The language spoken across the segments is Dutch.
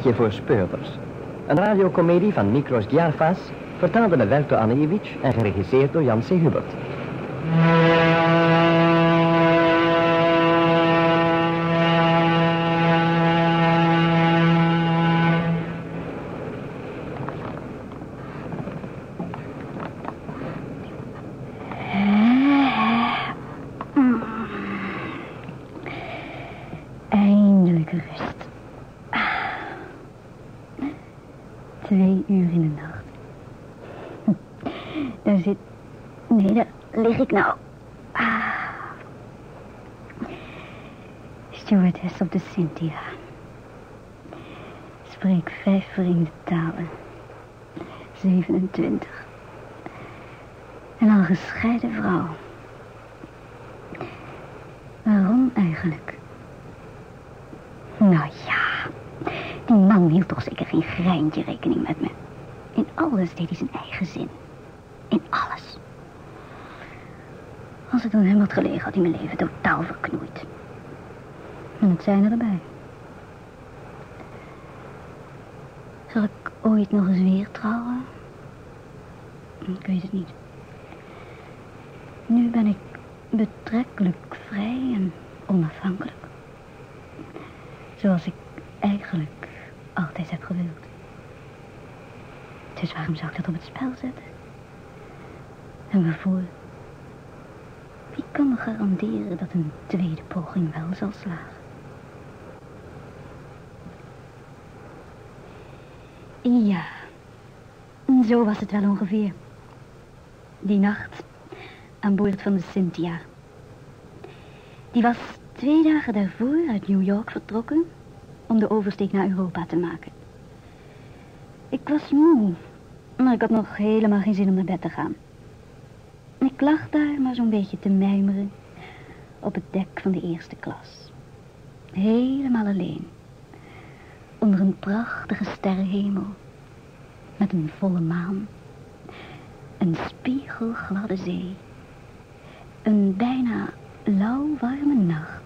Nachtje voor speurders. Een radiocomedie van Nikos Giafas, vertaald met Velto Anajevic en geregisseerd door Jan C. Hubert. Eindelijk rust. 2 uur in de nacht. Daar zit... Nee, daar lig ik nou. Stewardess op de Cynthia. Spreek 5 vreemde talen. 27. En al gescheiden vrouw. Waarom eigenlijk? Nou ja, die man hield toch zeker geen greintje rekening met me. In alles deed hij zijn eigen zin. In alles. Als het aan hem had gelegen, had hij mijn leven totaal verknoeid. En het zijn erbij. Zal ik ooit nog eens weer trouwen? Ik weet het niet. Nu ben ik betrekkelijk vrij en onafhankelijk. Zoals ik eigenlijk altijd heb gewild. Dus waarom zou ik dat op het spel zetten? En waarvoor? Wie kan me garanderen dat een tweede poging wel zal slagen? Ja, zo was het wel ongeveer. Die nacht aan boord van de Cynthia. Die was 2 dagen daarvoor uit New York vertrokken om de oversteek naar Europa te maken. Ik was moe, maar ik had nog helemaal geen zin om naar bed te gaan. Ik lag daar maar zo'n beetje te mijmeren op het dek van de eerste klas. Helemaal alleen. Onder een prachtige sterrenhemel. Met een volle maan. Een spiegelgladde zee. Een bijna lauwwarme nacht.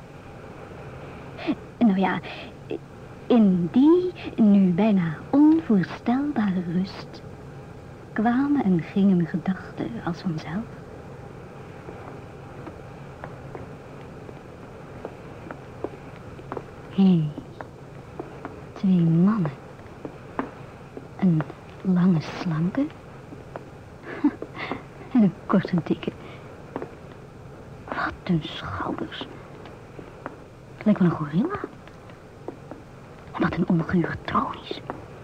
Nou ja, in die nu bijna onvoorstelbare rust kwamen en gingen mijn gedachten als vanzelf. Hé, 2 mannen. Een lange slanke en een korte dikke. Wat een schouders. Het lijkt wel een gorilla. En wat een ongure tronies.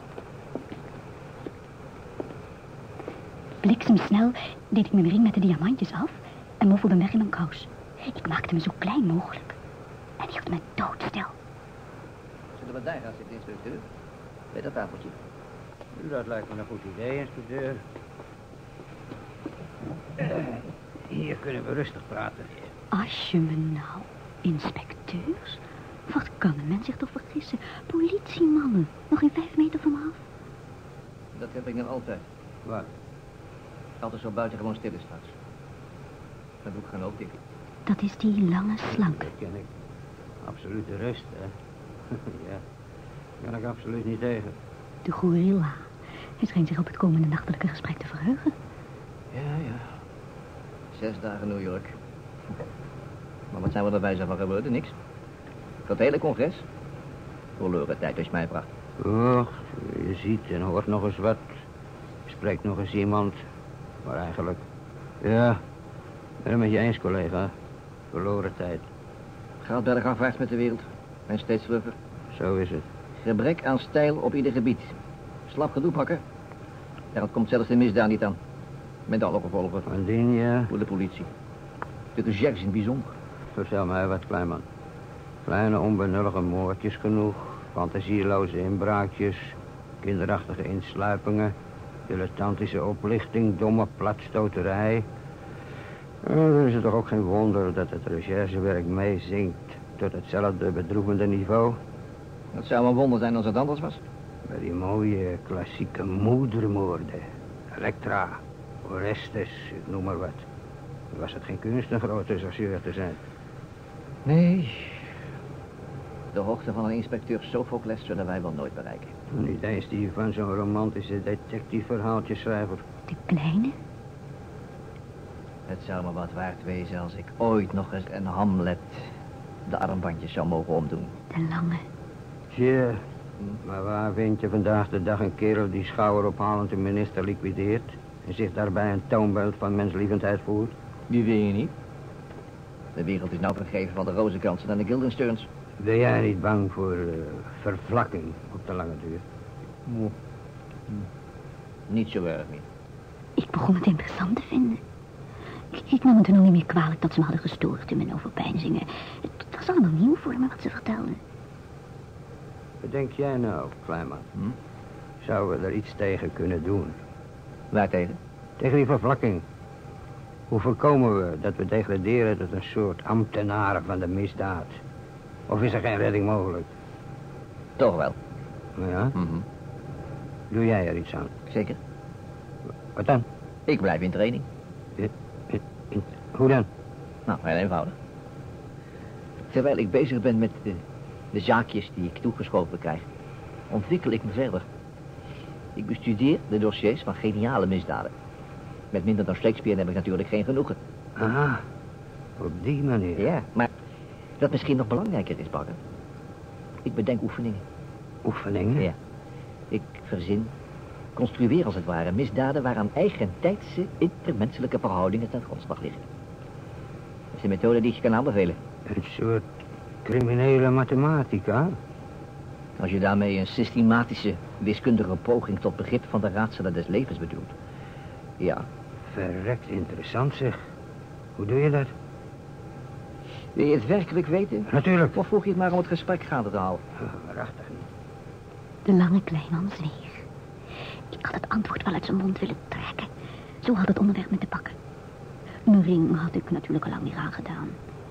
Bliksemsnel deed ik mijn ring met de diamantjes af en moffelde hem weg in mijn kous. Ik maakte me zo klein mogelijk en hield me doodstil. Zullen we daar gaan zitten, inspecteur? Bij dat tafeltje. Dat lijkt me een goed idee, inspecteur. Hier kunnen we rustig praten. Als je me nou, inspecteurs? Wat kan een mens zich toch vergissen? Politiemannen, nog geen 5 meter van me af. Dat heb ik dan altijd. Wat? Altijd zo buitengewoon stil is straks. Dat doe ik gaan ook, ik. Dat is die lange slanke. Dat ken ik. Absolute rust, hè? Ja, kan ik absoluut niet tegen. De gorilla. Hij schijnt zich op het komende nachtelijke gesprek te verheugen. Ja. 6 dagen New York. Maar wat zijn we erbij van geworden? Niks. Dat hele congres. Verloren tijd als je mij vraagt. Och, je ziet en hoort nog eens wat. Spreekt nog eens iemand. Maar eigenlijk... Ja, ik ben het met je eens, collega. Verloren tijd. Gaat bergafwaarts met de wereld. En steeds vlugger. Zo is het. Gebrek aan stijl op ieder gebied. Slap gedoe pakken. Ja, dat komt zelfs de misdaad niet aan. Met alle gevolgen. Van dien, ja. Voor de politie. De Jacks in het bijzonder. Vertel mij wat, kleinman. Kleine onbenullige moordjes genoeg. Fantasieloze inbraakjes. Kinderachtige insluipingen. Dilettantische oplichting. Domme platstoterij. Dan is het toch ook geen wonder dat het recherchewerk meezinkt tot hetzelfde bedroevende niveau. Dat zou een wonder zijn als het anders was. Bij die mooie klassieke moedermoorden. Elektra, Orestes, ik noem maar wat. Was het geen kunst een grote rechercheur te zijn? Nee. De hoogte van een inspecteur Sophocles zullen wij wel nooit bereiken. Niet eens die van zo'n romantische detectiefverhaaltjeschrijver. De kleine? Het zou me wat waard wezen als ik ooit nog eens een Hamlet de armbandjes zou mogen omdoen. De lange. Tja, maar waar vind je vandaag de dag een kerel die schouderophalend een minister liquideert en zich daarbij een toonbeeld van menslievendheid voert? Die wil je niet. De wereld is nou vergeven van de Rozenkansen en de Guildensterns. Ben jij niet bang voor vervlakking op de lange duur? Niet zo erg niet. Ik begon het interessant te vinden. Ik nam het er nog niet meer kwalijk dat ze me hadden gestoord in mijn overpeinzingen. Het was allemaal nieuw voor me wat ze vertelden. Wat denk jij nou, Kleinman? Zouden we er iets tegen kunnen doen? Waartegen? Tegen die vervlakking. Hoe voorkomen we dat we degraderen tot een soort ambtenaren van de misdaad? Of is er geen redding mogelijk? Toch wel. Ja? Doe jij er iets aan? Zeker. Wat dan? Ik blijf in training. Hoe dan? Nou, heel eenvoudig. Terwijl ik bezig ben met de zaakjes die ik toegeschoven krijg, ontwikkel ik me verder. Ik bestudeer de dossiers van geniale misdaden. Met minder dan Shakespeare heb ik natuurlijk geen genoegen. Ah, op die manier. Ja, maar wat misschien nog belangrijker is, Bakker. Ik bedenk oefeningen. Oefeningen? Ja. Ik verzin, construeer als het ware misdaden waaraan eigentijdse intermenselijke verhoudingen ten grondslag liggen. Dat is een methode die ik je kan aanbevelen. Een soort criminele mathematica? Als je daarmee een systematische, wiskundige poging tot begrip van de raadselen des levens bedoelt. Ja. Verrekt interessant, zeg. Hoe doe je dat? Wil je het werkelijk weten? Natuurlijk. Of vroeg je het maar om het gesprek gaande te houden? Waarachtig niet. De lange Kleinman zweeg. Ik had het antwoord wel uit zijn mond willen trekken. Zo had het onderwerp me te pakken. Een ring had ik natuurlijk al lang niet aangedaan.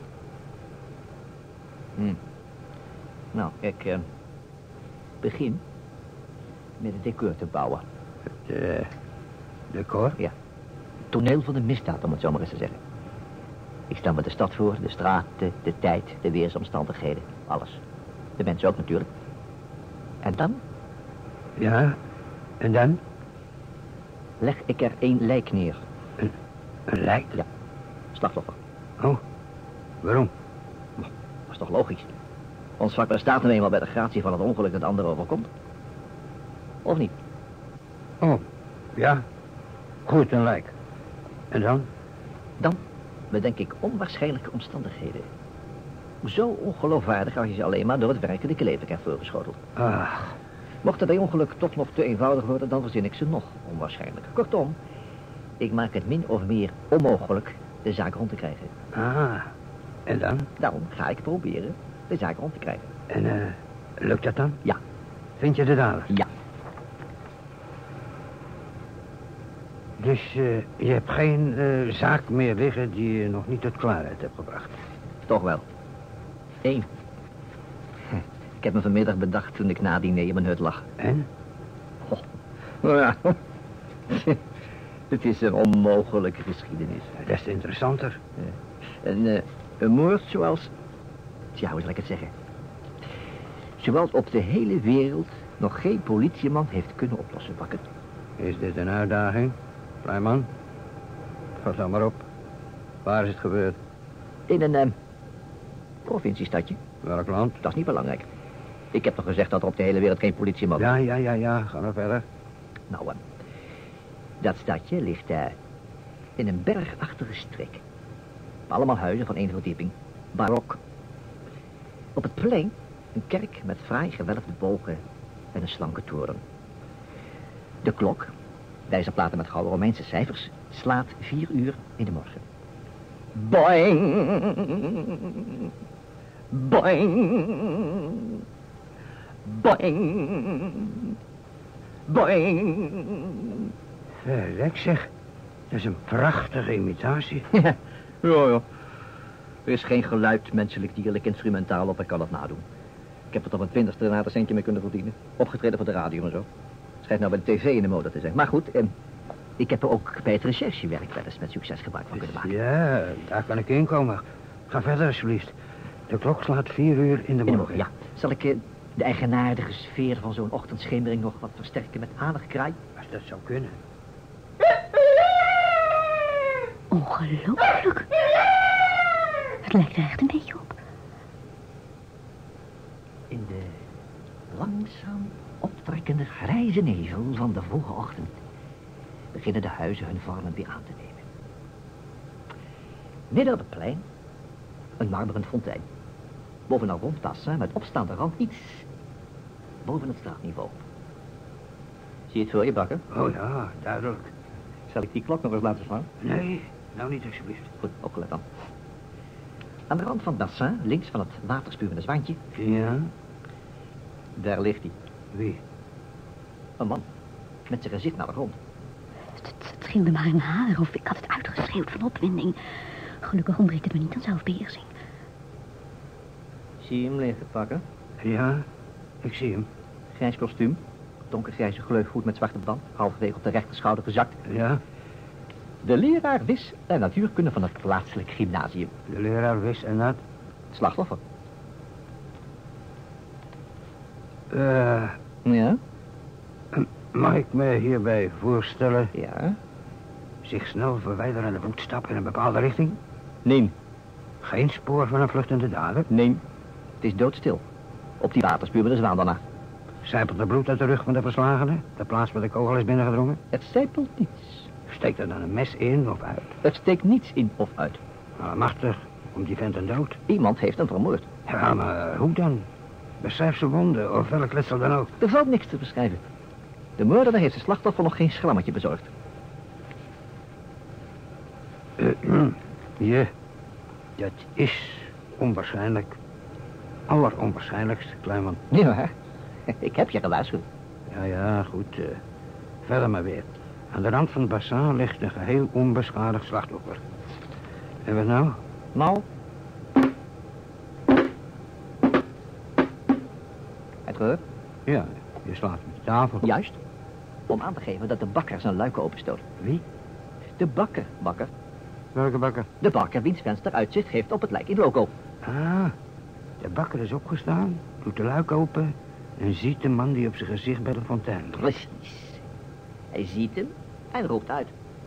Nou, ik begin met het decor te bouwen. Het decor? Ja. Toneel van de misdaad, om het zo maar eens te zeggen. Ik stel me de stad voor, de straten, de tijd, de weersomstandigheden, alles. De mensen ook natuurlijk. En dan? Ja, en dan? Leg ik er één lijk neer. Een lijk? Ja, slachtoffer. Oh, waarom? Dat is toch logisch? Ons vak bestaat nu eenmaal bij de gratie van het ongeluk dat anderen overkomt. Of niet? Oh, ja. Goed, een lijk. En dan? Dan bedenk ik onwaarschijnlijke omstandigheden. Zo ongeloofwaardig als je ze alleen maar door het werkelijke leven krijgt voorgeschoteld. Ach. Mocht het bij ongeluk toch nog te eenvoudig worden, dan verzin ik ze nog onwaarschijnlijker. Kortom, ik maak het min of meer onmogelijk de zaak rond te krijgen. Ah, en dan? Dan ga ik proberen de zaak rond te krijgen. En, lukt dat dan? Ja. Vind je de dader? Ja. Dus je hebt geen zaak meer liggen die je nog niet tot klaarheid hebt gebracht? Toch wel. Eén. Ik heb me vanmiddag bedacht toen ik na diner in mijn hut lag. En? Oh. Nou ja. Het is een onmogelijke geschiedenis. Dat is interessanter. Een moord zoals... Tja, hoe zal ik het zeggen? Zoals op de hele wereld nog geen politieman heeft kunnen oplossen, Bakker. Is dit een uitdaging, Kleinman? Ga dan maar op. Waar is het gebeurd? In een provinciestadje. Welk land? Dat is niet belangrijk. Ik heb toch gezegd dat er op de hele wereld geen politieman is? Ja. Ga maar verder. Nou, dat stadje ligt in een bergachtige streek. Allemaal huizen van één verdieping. Barok. Op het plein een kerk met fraai gewelfde bogen en een slanke toren. De klok, wijzerplaten met gouden Romeinse cijfers, slaat 4 uur in de morgen. Boing! Boing! Boing! Boing! Verrek zeg. Dat is een prachtige imitatie. Ja. Er is geen geluid, menselijk, dierlijk, instrumentaal op, ik kan het nadoen. Ik heb het op een 20ste na een centje mee kunnen verdienen. Opgetreden voor de radio en zo. Schijnt nou bij de tv in de mode te zijn. Maar goed, ik heb er ook bij het recherchewerk wel eens met succes gebruik van kunnen maken. Ja, daar kan ik inkomen. Ga verder alsjeblieft. De klok slaat 4 uur in de morgen. Ja, Zal ik de eigenaardige sfeer van zo'n ochtendschemering nog wat versterken met hanengekraai? Als dat zou kunnen. Ongelooflijk. Het lijkt er echt een beetje op. In de langzaam optrekkende grijze nevel van de vroege ochtend beginnen de huizen hun vormen weer aan te nemen. Midden op het plein een marmeren fontein. Boven een rond bassin met opstaande rand iets boven het straatniveau. Zie je het voor je, Bakker? Oh ja, duidelijk. Zal ik die klok nog eens laten slaan? Nee, nou niet alsjeblieft. Goed, opgelet dan. Aan de rand van het bassin, links van het waterspuwende zwaantje, Ja? daar ligt hij. Wie? Een man, met zijn gezicht naar de grond. Het trilde maar een haar of ik had het uitgeschreeuwd van opwinding. Gelukkig ontbreekt het me niet aan zelfbeheersing. Zie je hem liggen, Bakker? Ja, ik zie hem. Grijs kostuum, donkergrijze gleufhoed met zwarte band, halverwege op de rechterschouder gezakt. Ja, De leraar wis en natuurkunde van het plaatselijk gymnasium. de leraar wist en dat. Slachtoffer. Ja, mag ik me hierbij voorstellen Ja? zich snel verwijderende voetstappen in een bepaalde richting? Nee, Geen spoor van een vluchtende dader? nee. Het is doodstil. Op die waterspuur met de zwaan daarna. Zijpelt er bloed uit de rug van de verslagene? De plaats waar de kogel is binnengedrongen? Het zijpelt niets. Steekt er dan een mes in of uit? Het steekt niets in of uit. Machtig, om die vent een dood. Iemand heeft hem vermoord. Ja, maar hoe dan? Beschrijf zijn wonden of welk letsel dan ook. Er valt niks te beschrijven. De moordenaar heeft zijn slachtoffer nog geen schrammetje bezorgd. Ja, dat is onwaarschijnlijk. Alleronwaarschijnlijkst, Kleinman. Ja, hè? Ik heb je gewaarschuwd. Ja, goed. Verder maar weer. Aan de rand van het bassin ligt een geheel onbeschadigd slachtoffer. En wat nou? Nou? Het gehoord? Ja, je slaat met de tafel. Juist. Om aan te geven dat de bakker zijn luiken openstoot. Wie? De bakker. Welke bakker? De bakker wiens venster uitzicht geeft op het lijk in loco. Ah, de bakker is opgestaan, doet de luik open en ziet de man die op zijn gezicht bij de fontein ligt. Precies. Hij ziet hem en roept uit.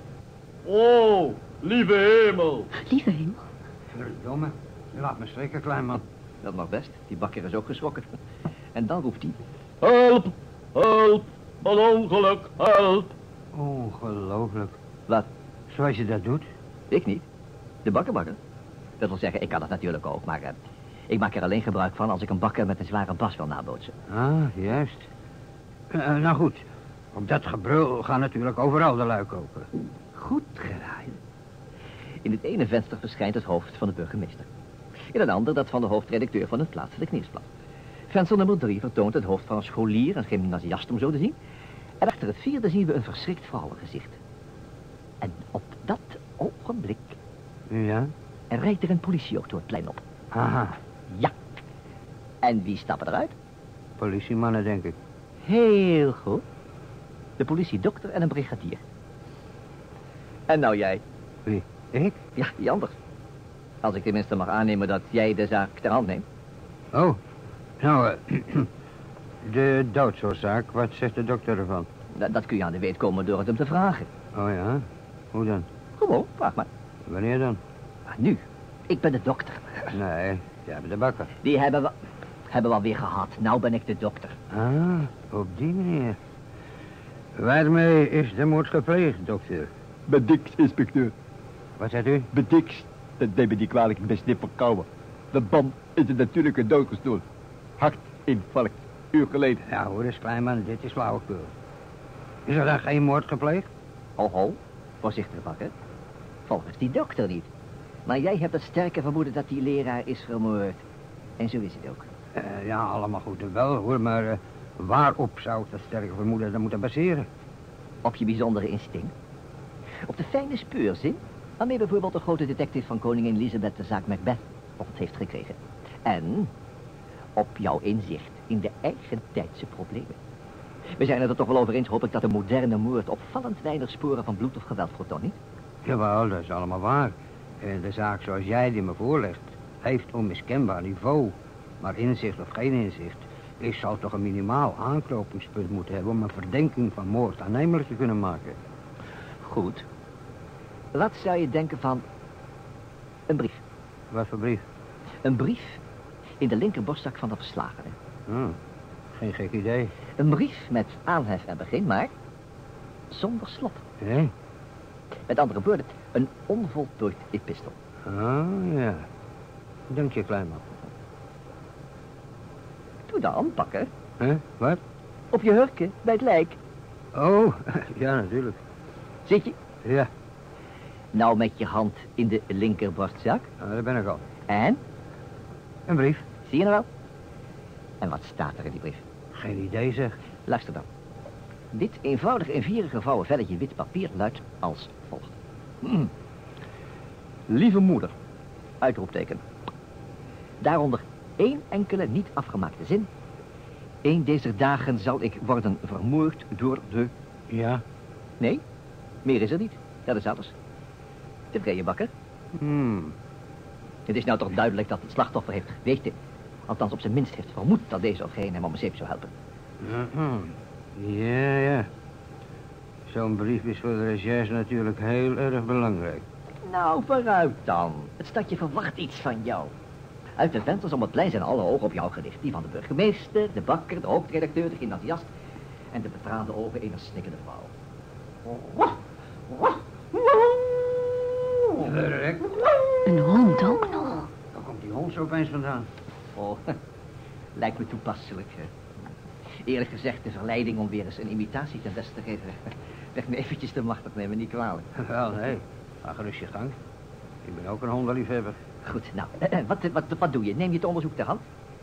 Oh, lieve hemel. Lieve hemel. Verdomme, je laat me schrikken, Kleinman. Dat mag best. Die bakker is ook geschrokken. En dan roept hij. Help, help, een ongeluk, help. Ongelooflijk. Wat? Zoals je dat doet. Ik niet. De bakker. Dat wil zeggen, ik kan het natuurlijk ook, maar ik maak er alleen gebruik van als ik een bakker met een zware bas wil nabootsen. Ah, juist. Nou goed, op dat gebrul gaan natuurlijk overal de luiken open. Goed geraaid. In het ene venster verschijnt het hoofd van de burgemeester. In het andere dat van de hoofdredacteur van het plaatselijk nieuwsblad. Venster nummer 3 vertoont het hoofd van een scholier, een gymnasiast om zo te zien. En achter het vierde zien we een verschrikt vrouwengezicht. En op dat ogenblik Ja? rijdt er een politieauto het plein op. Aha, Ja. En wie stappen eruit? politiemannen denk ik. Heel goed. De politiedokter en een brigadier. En nou jij. Wie? Ik? Ja, die ander. Als ik tenminste mag aannemen dat jij de zaak ter hand neemt. Oh, nou, de doodsoorzaak, wat zegt de dokter ervan? Dat kun je aan de weet komen door het hem te vragen. Oh ja, hoe dan? Gewoon, vraag maar. Wanneer dan? Maar nu, ik ben de dokter. Nee, jij bent de bakker. Die hebben we alweer gehad. Nou ben ik de dokter. Ah, op die manier. Waarmee is de moord gepleegd, dokter? Bedikst, inspecteur. Wat zegt u? Bedikst. Dat neem me niet kwalijk, ik ben snip verkouden. De man is een natuurlijke dood gestoord. Hartinfarct. Uur geleden. Ja, hoor eens, Kleinman, dit is flauwekul. Is er dan geen moord gepleegd? Ho, voorzichtig bakker. Volgens die dokter niet. Maar jij hebt het sterke vermoeden dat die leraar is vermoord. En zo is het ook. Ja, allemaal goed en wel, hoor, maar waarop zou ik dat sterke vermoeden dan moeten baseren? Op je bijzondere instinct. Op de fijne speurzin waarmee bijvoorbeeld de grote detective van koningin Elizabeth de zaak Macbeth op het heeft gekregen. En op jouw inzicht in de eigen tijdse problemen. We zijn het er toch wel over eens, hoop ik, dat een moderne moord opvallend weinig sporen van bloed of geweld vertoont, niet? Jawel, dat is allemaal waar. En de zaak zoals jij die me voorlegt, heeft onmiskenbaar niveau. Maar inzicht of geen inzicht, ik zal toch een minimaal aanknopingspunt moeten hebben om een verdenking van moord aannemelijk te kunnen maken. Goed. Wat zou je denken van een brief? Wat voor brief? Een brief in de linkerborstzak van de verslagene. Geen gek idee. Een brief met aanhef en begin, maar zonder slot. Nee? Met andere woorden, een onvoltooid epistel. Oh, ja. Dank je, Kleinman. Doe dan, pakken. Hè? Wat? Op je hurken, bij het lijk. Oh, ja, natuurlijk. Zit je? Ja, Nou met je hand in de linkerborstzak. daar ben ik al. En? Een brief? Zie je nou wel? En wat staat er in die brief? Geen idee, zeg. Luister dan. Dit eenvoudig in vieren gevouwen velletje wit papier luidt als volgt. Lieve moeder. Uitroepteken. Daaronder één enkele niet afgemaakte zin. Eén deze dagen zal ik worden vermoord door de... Ja? Nee, meer is er niet. Dat is alles. Tevreden, bakker? Het is nou toch duidelijk dat het slachtoffer heeft geweten. Althans op zijn minst heeft vermoed dat deze of geen hem om een zeep zou helpen. Ja, ja. Zo'n brief is voor de recherche natuurlijk heel erg belangrijk. Nou, vooruit dan. Het stadje verwacht iets van jou. Uit de vensters om het plein zijn alle ogen op jou gericht. Die van de burgemeester, de bakker, de hoofdredacteur, de gymnasiast en de betraande ogen ener snikkende vrouw. Verrek. Een hond ook nog. Waar komt die hond zo opeens vandaan? Oh, lijkt me toepasselijk. Hè. Eerlijk gezegd, de verleiding om weer eens een imitatie ten beste te geven... werd me eventjes te machtig, neem me niet kwalijk. Wel, nee. Ga gerust je gang. Ik ben ook een hondenliefhebber. Goed, nou, wat doe je? Neem je het onderzoek ter hand?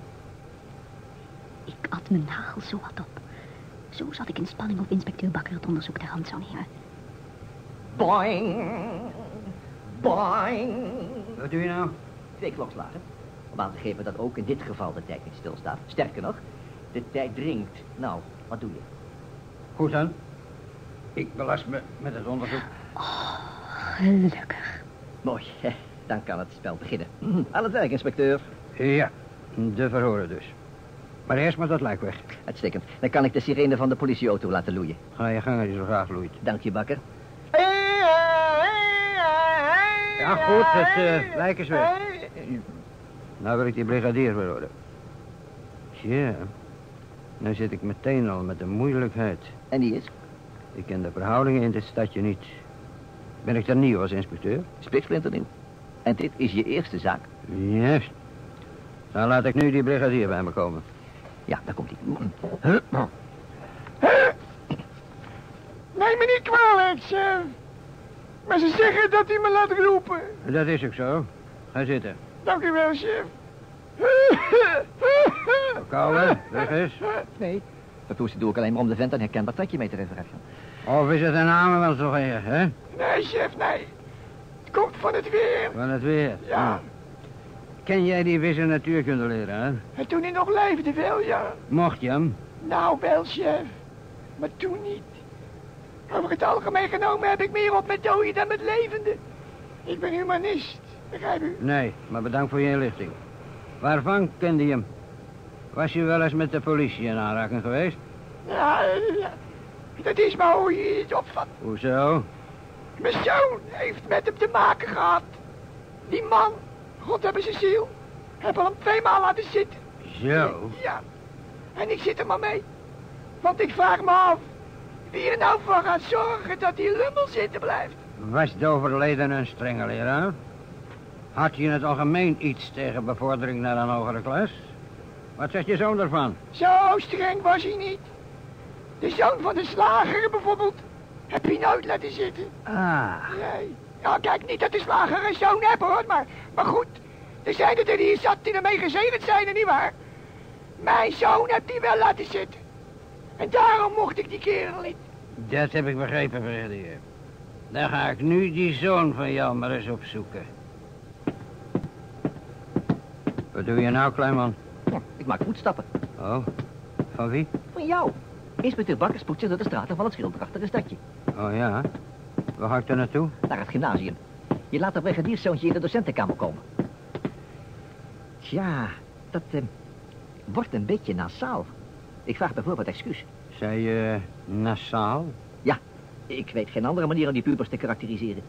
Ik at mijn nagel zo wat op. Zo zat ik in spanning of inspecteur Bakker het onderzoek ter hand zou nemen. Boing! Boing! Wat doe je nou? 2 klokslagen. Om aan te geven dat ook in dit geval de tijd niet stilstaat. Sterker nog, de tijd dringt. Nou, wat doe je? Goed dan. Ik belast me met het onderzoek. Gelukkig. Mooi, dan kan het spel beginnen. Aan het werk, inspecteur. Ja, de verhoren dus. Maar eerst maar dat lijk weg. Uitstekend. Dan kan ik de sirene van de politieauto laten loeien. Ga je gang als je zo graag loeit. Dank je, bakker. Ja, goed, het lijk is weg. Nou wil ik die brigadier verhoren. Tja, nou zit ik meteen al met een moeilijkheid. En die is? Ik ken de verhoudingen in dit stadje niet. Ben ik daar nieuw als inspecteur? Spiksplinternieuw. En dit is je eerste zaak? Juist. Dan laat ik nu die brigadier bij me komen. Ja, daar komt hij. Neem me niet kwalijk, chef. Maar ze zeggen dat hij me laat roepen. Dat is ook zo. Ga zitten. Dank u wel, chef. Kouwen, weg is. Nee, dat doe ik alleen maar om de vent een herkenbaar trekje mee te refereren. Of is het een naam van zo hier, hè? Nee, chef, nee. Het komt van het weer. Van het weer. Ja. Ken jij die vis- en natuurkunde leren, hè? En toen hij nog leefde wel, ja. Mocht je hem? Nou wel, chef. Maar toen niet. Over het algemeen genomen heb ik meer op met doden dan met levenden. Ik ben humanist, begrijp u? Nee, maar bedankt voor je inlichting. Waarvan kende je hem? Was je wel eens met de politie in aanraking geweest? Ja, dat is maar hoe je het opvat. Hoezo? Mijn zoon heeft met hem te maken gehad. Die man, God hebben zijn ziel, hebben hem 2 maal laten zitten. Zo? Ja, en ik zit er maar mee. Want ik vraag me af wie er nou voor gaat zorgen dat die lummel zitten blijft. Was de overledene een strenge leraar? Had je in het algemeen iets tegen bevordering naar een hogere klas? Wat zegt je zoon ervan? Zo streng was hij niet. De zoon van de slager bijvoorbeeld heb je nooit laten zitten. Ah, Nee. Ja, kijk, niet dat de slager een zoon heeft hoor, maar goed. Er zijn er die hier zat die ermee gezegend zijn, nietwaar? Mijn zoon heb die wel laten zitten. En daarom mocht ik die kerel niet. dat heb ik begrepen, brigadier. Dan ga ik nu die zoon van jou maar eens opzoeken. Wat doe je nou, kleinman? Ja, ik maak voetstappen. Oh, van wie? Van jou. Inspecteur Bakker spoedt zich door de straten van het schilderachtige stadje. Oh ja, waar ga ik er naartoe? Naar het gymnasium. Je laat de brigadierszoontje in de docentenkamer komen. Tja, wordt een beetje nasaal. Ik vraag bijvoorbeeld excuus. Zei je nasaal? Ja, ik weet geen andere manier om die pubers te karakteriseren.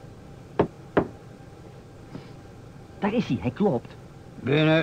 Daar is hij klopt. Binnen.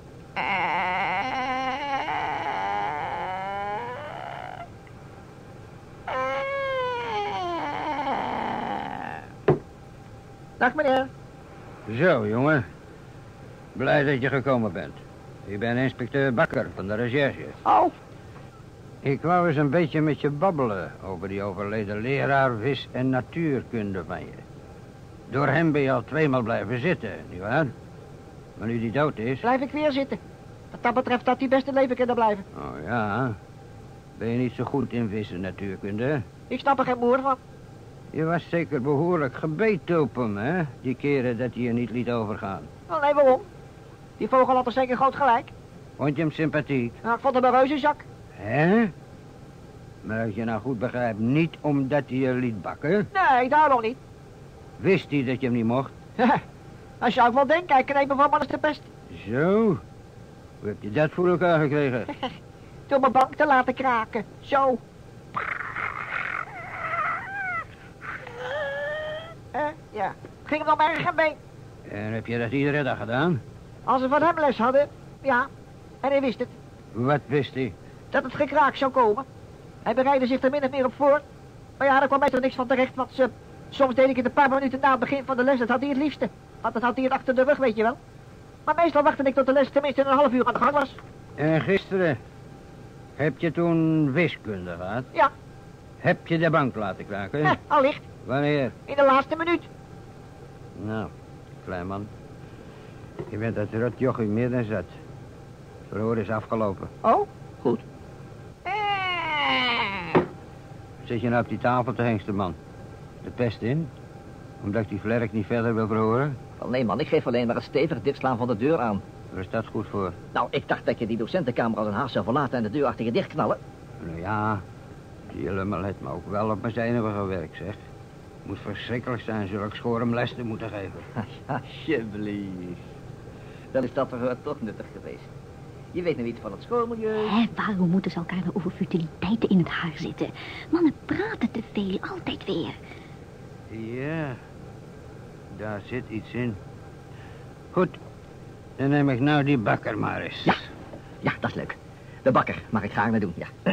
Dag meneer. Zo, jongen. Blij dat je gekomen bent. Ik ben inspecteur Bakker van de recherche. Oh. Ik wou eens een beetje met je babbelen over die overleden leraar vis- en natuurkunde van je. Door hem ben je al 2 maal blijven zitten, nietwaar? Maar nu die dood is... Blijf ik weer zitten. Wat dat betreft dat hij best een leven kunnen blijven. Oh ja. Ben je niet zo goed in vis- en natuurkunde? Ik snap er geen moer van. Je was zeker behoorlijk gebeten op hem, hè? Die keren dat hij je niet liet overgaan. Wel, nee, waarom? Die vogel had er zeker groot gelijk. Vond je hem sympathiek? Nou, ik vond hem een reuzenzak. Hè? Maar als je nou goed begrijpt, niet omdat hij je liet bakken. Nee, daar nog niet. Wist hij dat je hem niet mocht? Als je ook wel denkt, hij kneep me van alles de pest. Zo? Hoe heb je dat voor elkaar gekregen? Door mijn bank te laten kraken. Zo. Ja. Ging hem nog erg mee. En heb je dat iedere dag gedaan? Als we van hem les hadden, ja. En hij wist het. Wat wist hij? Dat het gekraak zou komen. Hij bereidde zich er min of meer op voor. Maar ja, daar kwam mij toch niks van terecht, want soms deed ik het een paar minuten na het begin van de les. Dat had hij het liefste. Want dat had hij het achter de rug, weet je wel. Maar meestal wachtte ik tot de les tenminste een half uur aan de gang was. En gisteren? Heb je toen wiskunde gehad? Ja. Heb je de bank laten kraken? Allicht. Wanneer? In de laatste minuut. Nou, klein man. Je bent dat rotjochie meer dan zat. Het verhoor is afgelopen. Oh, goed. Zit je nou op die tafel te hengsten, man? De pest in? Omdat ik die vlerk niet verder wil verhoren? Wel, nee man, ik geef alleen maar het stevig dichtslaan van de deur aan. Waar is dat goed voor? Nou, ik dacht dat je die docentenkamer als een haas zou verlaten en de deur achter je dichtknallen. Nou ja, die lummel heeft me ook wel op mijn zenuwen gewerkt, zeg. Moet verschrikkelijk zijn, zulk schoormles te moeten geven. Alsjeblieft. Dan is dat verhoor toch nuttig geweest. Je weet nou iets van het schoolmilieu. Hé, waarom moeten ze elkaar nou over futiliteiten in het haar zitten? Mannen praten te veel, altijd weer. Ja, daar zit iets in. Goed, dan neem ik nou die bakker maar eens. Ja, dat is leuk. De bakker mag ik graag naar doen, ja.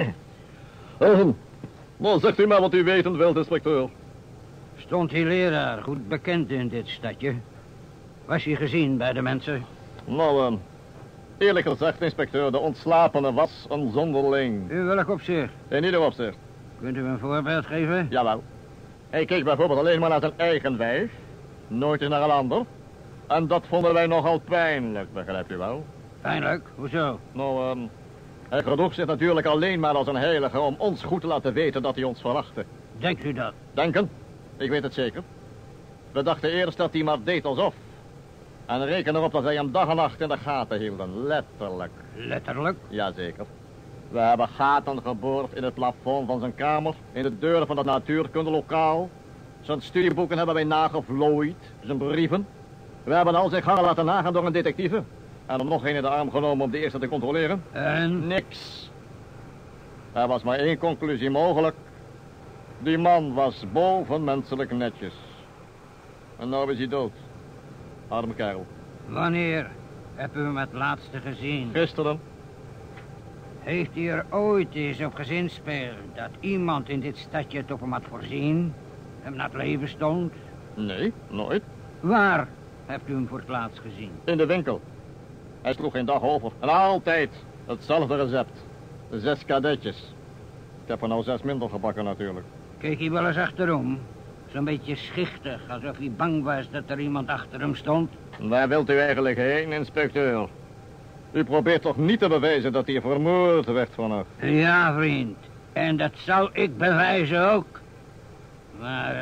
Nou, zegt u maar wat u weten wilt, inspecteur. Stond die leraar goed bekend in dit stadje? Was hij gezien bij de mensen? Nou, eerlijk gezegd, inspecteur, de ontslapene was een zonderling. In welk opzicht? In ieder opzicht. Kunt u me een voorbeeld geven? Jawel. Hij keek bijvoorbeeld alleen maar naar zijn eigen wijf. Nooit eens naar een ander. En dat vonden wij nogal pijnlijk, begrijpt u wel? Pijnlijk, hoezo? Nou, hij gedroeg zich natuurlijk alleen maar als een heilige om ons goed te laten weten dat hij ons verwachtte. Denkt u dat? Denken? Ik weet het zeker. We dachten eerst dat hij maar deed alsof. En reken erop dat wij hem dag en nacht in de gaten hielden, letterlijk. Letterlijk? Jazeker. We hebben gaten geboord in het plafond van zijn kamer, in de deuren van het natuurkundelokaal. Zijn studieboeken hebben wij nagevlooid, zijn brieven. We hebben al zijn gangen laten nagaan door een detectieve. En hem nog een in de arm genomen om de eerste te controleren. En? Niks. Er was maar één conclusie mogelijk. Die man was bovenmenselijk netjes. En nou is hij dood. Arme kerel. Wanneer heb u hem het laatste gezien? Gisteren. Heeft hij er ooit eens op gezinspeeld dat iemand in dit stadje het op hem had voorzien? Hem naar het leven stond? Nee, nooit. Waar hebt u hem voor het laatst gezien? In de winkel. Hij sloeg geen dag over. En altijd hetzelfde recept. 6 kadetjes. Ik heb er nou 6 minder gebakken natuurlijk. Keek hij wel eens achterom? Zo'n beetje schichtig, alsof hij bang was dat er iemand achter hem stond. Waar wilt u eigenlijk heen, inspecteur? U probeert toch niet te bewijzen dat hij vermoord werd vannacht? Ja, vriend. En dat zou ik bewijzen ook. Maar,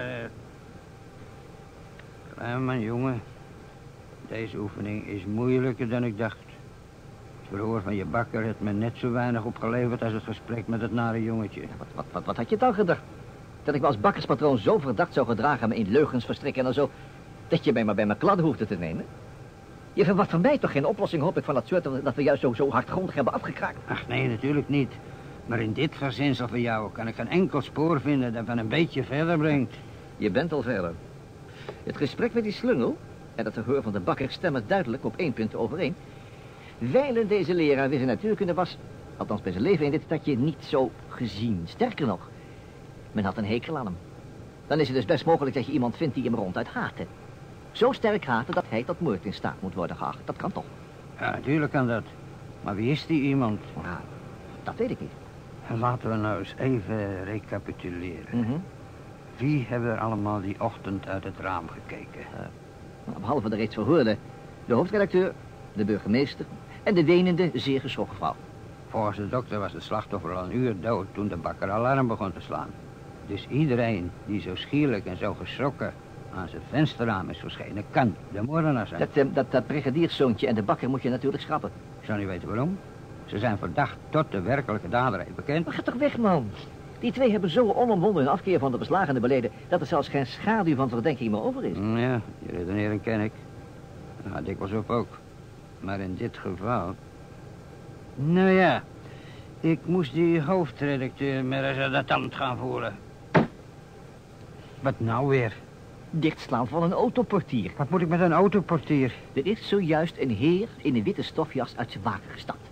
klein man, jongen. Deze oefening is moeilijker dan ik dacht. Het verhoor van je bakker heeft me net zo weinig opgeleverd als het gesprek met het nare jongetje. Wat had je dan gedacht? Dat ik me als bakkerspatroon zo verdacht zou gedragen me in leugens verstrikken en zo, dat je mij maar bij mijn kladden hoefde te nemen? Je verwacht van mij toch geen oplossing, hoop ik, van dat soort dat we juist zo hardgrondig hebben afgekraakt? Ach, nee, natuurlijk niet. Maar in dit verzinsel van jou kan ik geen enkel spoor vinden dat me een beetje verder brengt. Je bent al verder. Het gesprek met die slungel en het verhoor van de bakker stemmen duidelijk op 1 punt overeen. Wijlen deze leraar weer zijn natuurkunde was, althans bij zijn leven in dit stadje, niet zo gezien. Sterker nog, men had een hekel aan hem. Dan is het dus best mogelijk dat je iemand vindt die hem ronduit haatte. Zo sterk haatte dat hij tot moord in staat moet worden geacht. Dat kan toch? Ja, natuurlijk kan dat. Maar wie is die iemand? Nou, dat weet ik niet. Laten we nou eens even recapituleren. Wie hebben er allemaal die ochtend uit het raam gekeken? Behalve de reeds verhoorde, de hoofdredacteur, de burgemeester en de wenende, zeer geschrokken vrouw. Volgens de dokter was het slachtoffer al een uur dood toen de bakker alarm begon te slaan. Dus iedereen die zo schierlijk en zo geschrokken aan zijn vensterraam is verschenen, kan de moordenaar zijn. Dat brigadierszoontje en de bakker moet je natuurlijk schrappen. Ik zou niet weten waarom. Ze zijn verdacht tot de werkelijke dader heeft bekend. Maar ga toch weg, man. Die twee hebben zo onomwonden hun afkeer van de beslagene beleden dat er zelfs geen schaduw van verdenking meer over is. Ja, die redenering ken ik. Dat had ik wel op ook. Maar in dit geval... Nou ja, ik moest die hoofdredacteur maar eens aan de tand gaan voelen. Wat nou weer? Dichtslaan van een autoportier. Wat moet ik met een autoportier? Er is zojuist een heer in een witte stofjas uit zijn wagen gestapt.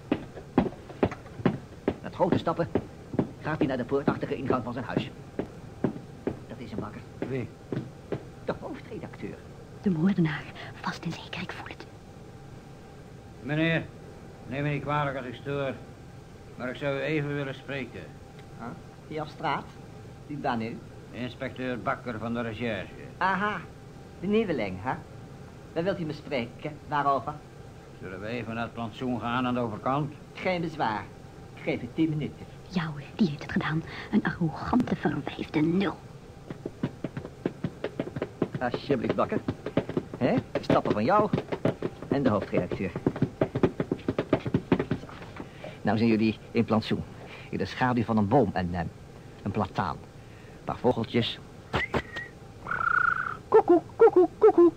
Met grote stappen gaat hij naar de poortachtige ingang van zijn huis. Dat is een bakker. Wie? De hoofdredacteur. De moordenaar, vast en zeker, ik voel het. Meneer, neem me niet kwalijk als ik stoor. Maar ik zou u even willen spreken. Die op straat? Die dan nu? Inspecteur Bakker van de recherche. Aha, de nieuweling, hè? Waar wilt u me spreken? Waarover? Zullen we even naar het plantsoen gaan aan de overkant? Geen bezwaar. Ik geef het 10 minuten. Ja hoor, die heeft het gedaan. Een arrogante verwijfde nul. Alsjeblieft, Bakker. Hè? Stappen van jou en de hoofdredacteur. Zo. Nou zijn jullie in plantsoen. In de schaduw van een boom en een plataan. Een paar vogeltjes. Koekoek, koekoek, koekoek.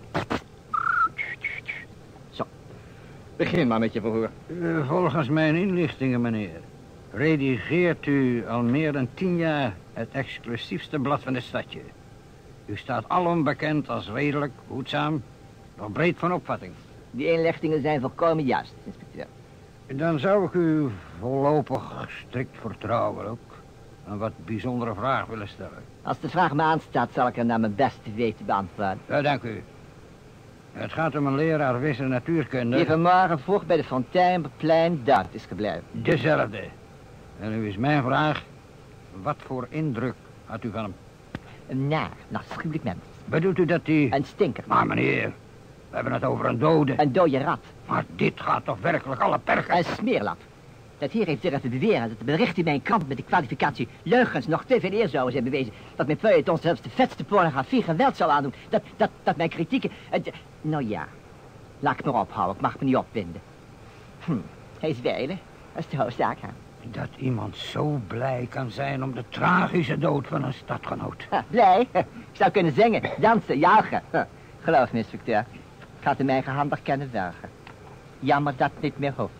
Zo. Begin maar met je verhoor. Volgens mijn inlichtingen, meneer, redigeert u al meer dan 10 jaar het exclusiefste blad van het stadje. U staat alom bekend als redelijk, goedzaam, nog breed van opvatting. Die inlichtingen zijn volkomen juist, inspecteur. Dan zou ik u voorlopig strikt vertrouwen ook een wat bijzondere vraag willen stellen. Als de vraag me aanstaat, zal ik er naar mijn beste weten beantwoorden. Ja, dank u. Het gaat om een leraar wisse natuurkunde. Die vanmorgen vroeg bij de Fonteineplein dood is gebleven. Dezelfde. En nu is mijn vraag, wat voor indruk had u van hem? Een afschuwelijk mens. Bedoelt u dat hij... Een stinker. Maar meneer, we hebben het over een dode. Een dode rat. Maar dit gaat toch werkelijk alle perken? Een smeerlap. Dat hier heeft durven beweren dat de berichten in mijn krant met de kwalificatie leugens nog te veel eer zouden zijn bewezen. Dat mijn feuilleton zelfs de vetste pornografie geweld zou aandoen. Dat mijn kritieken... Nou ja, laat ik maar ophouden. Ik mag me niet opwinden. Hij is wijlen. Dat is de hoofdzaak. Dat iemand zo blij kan zijn om de tragische dood van een stadgenoot. Blij? Ik zou kunnen zingen, dansen, juichen. Geloof me, inspecteur. Ik had in mijn gehandig kunnen werken. Jammer dat het niet meer hoeft.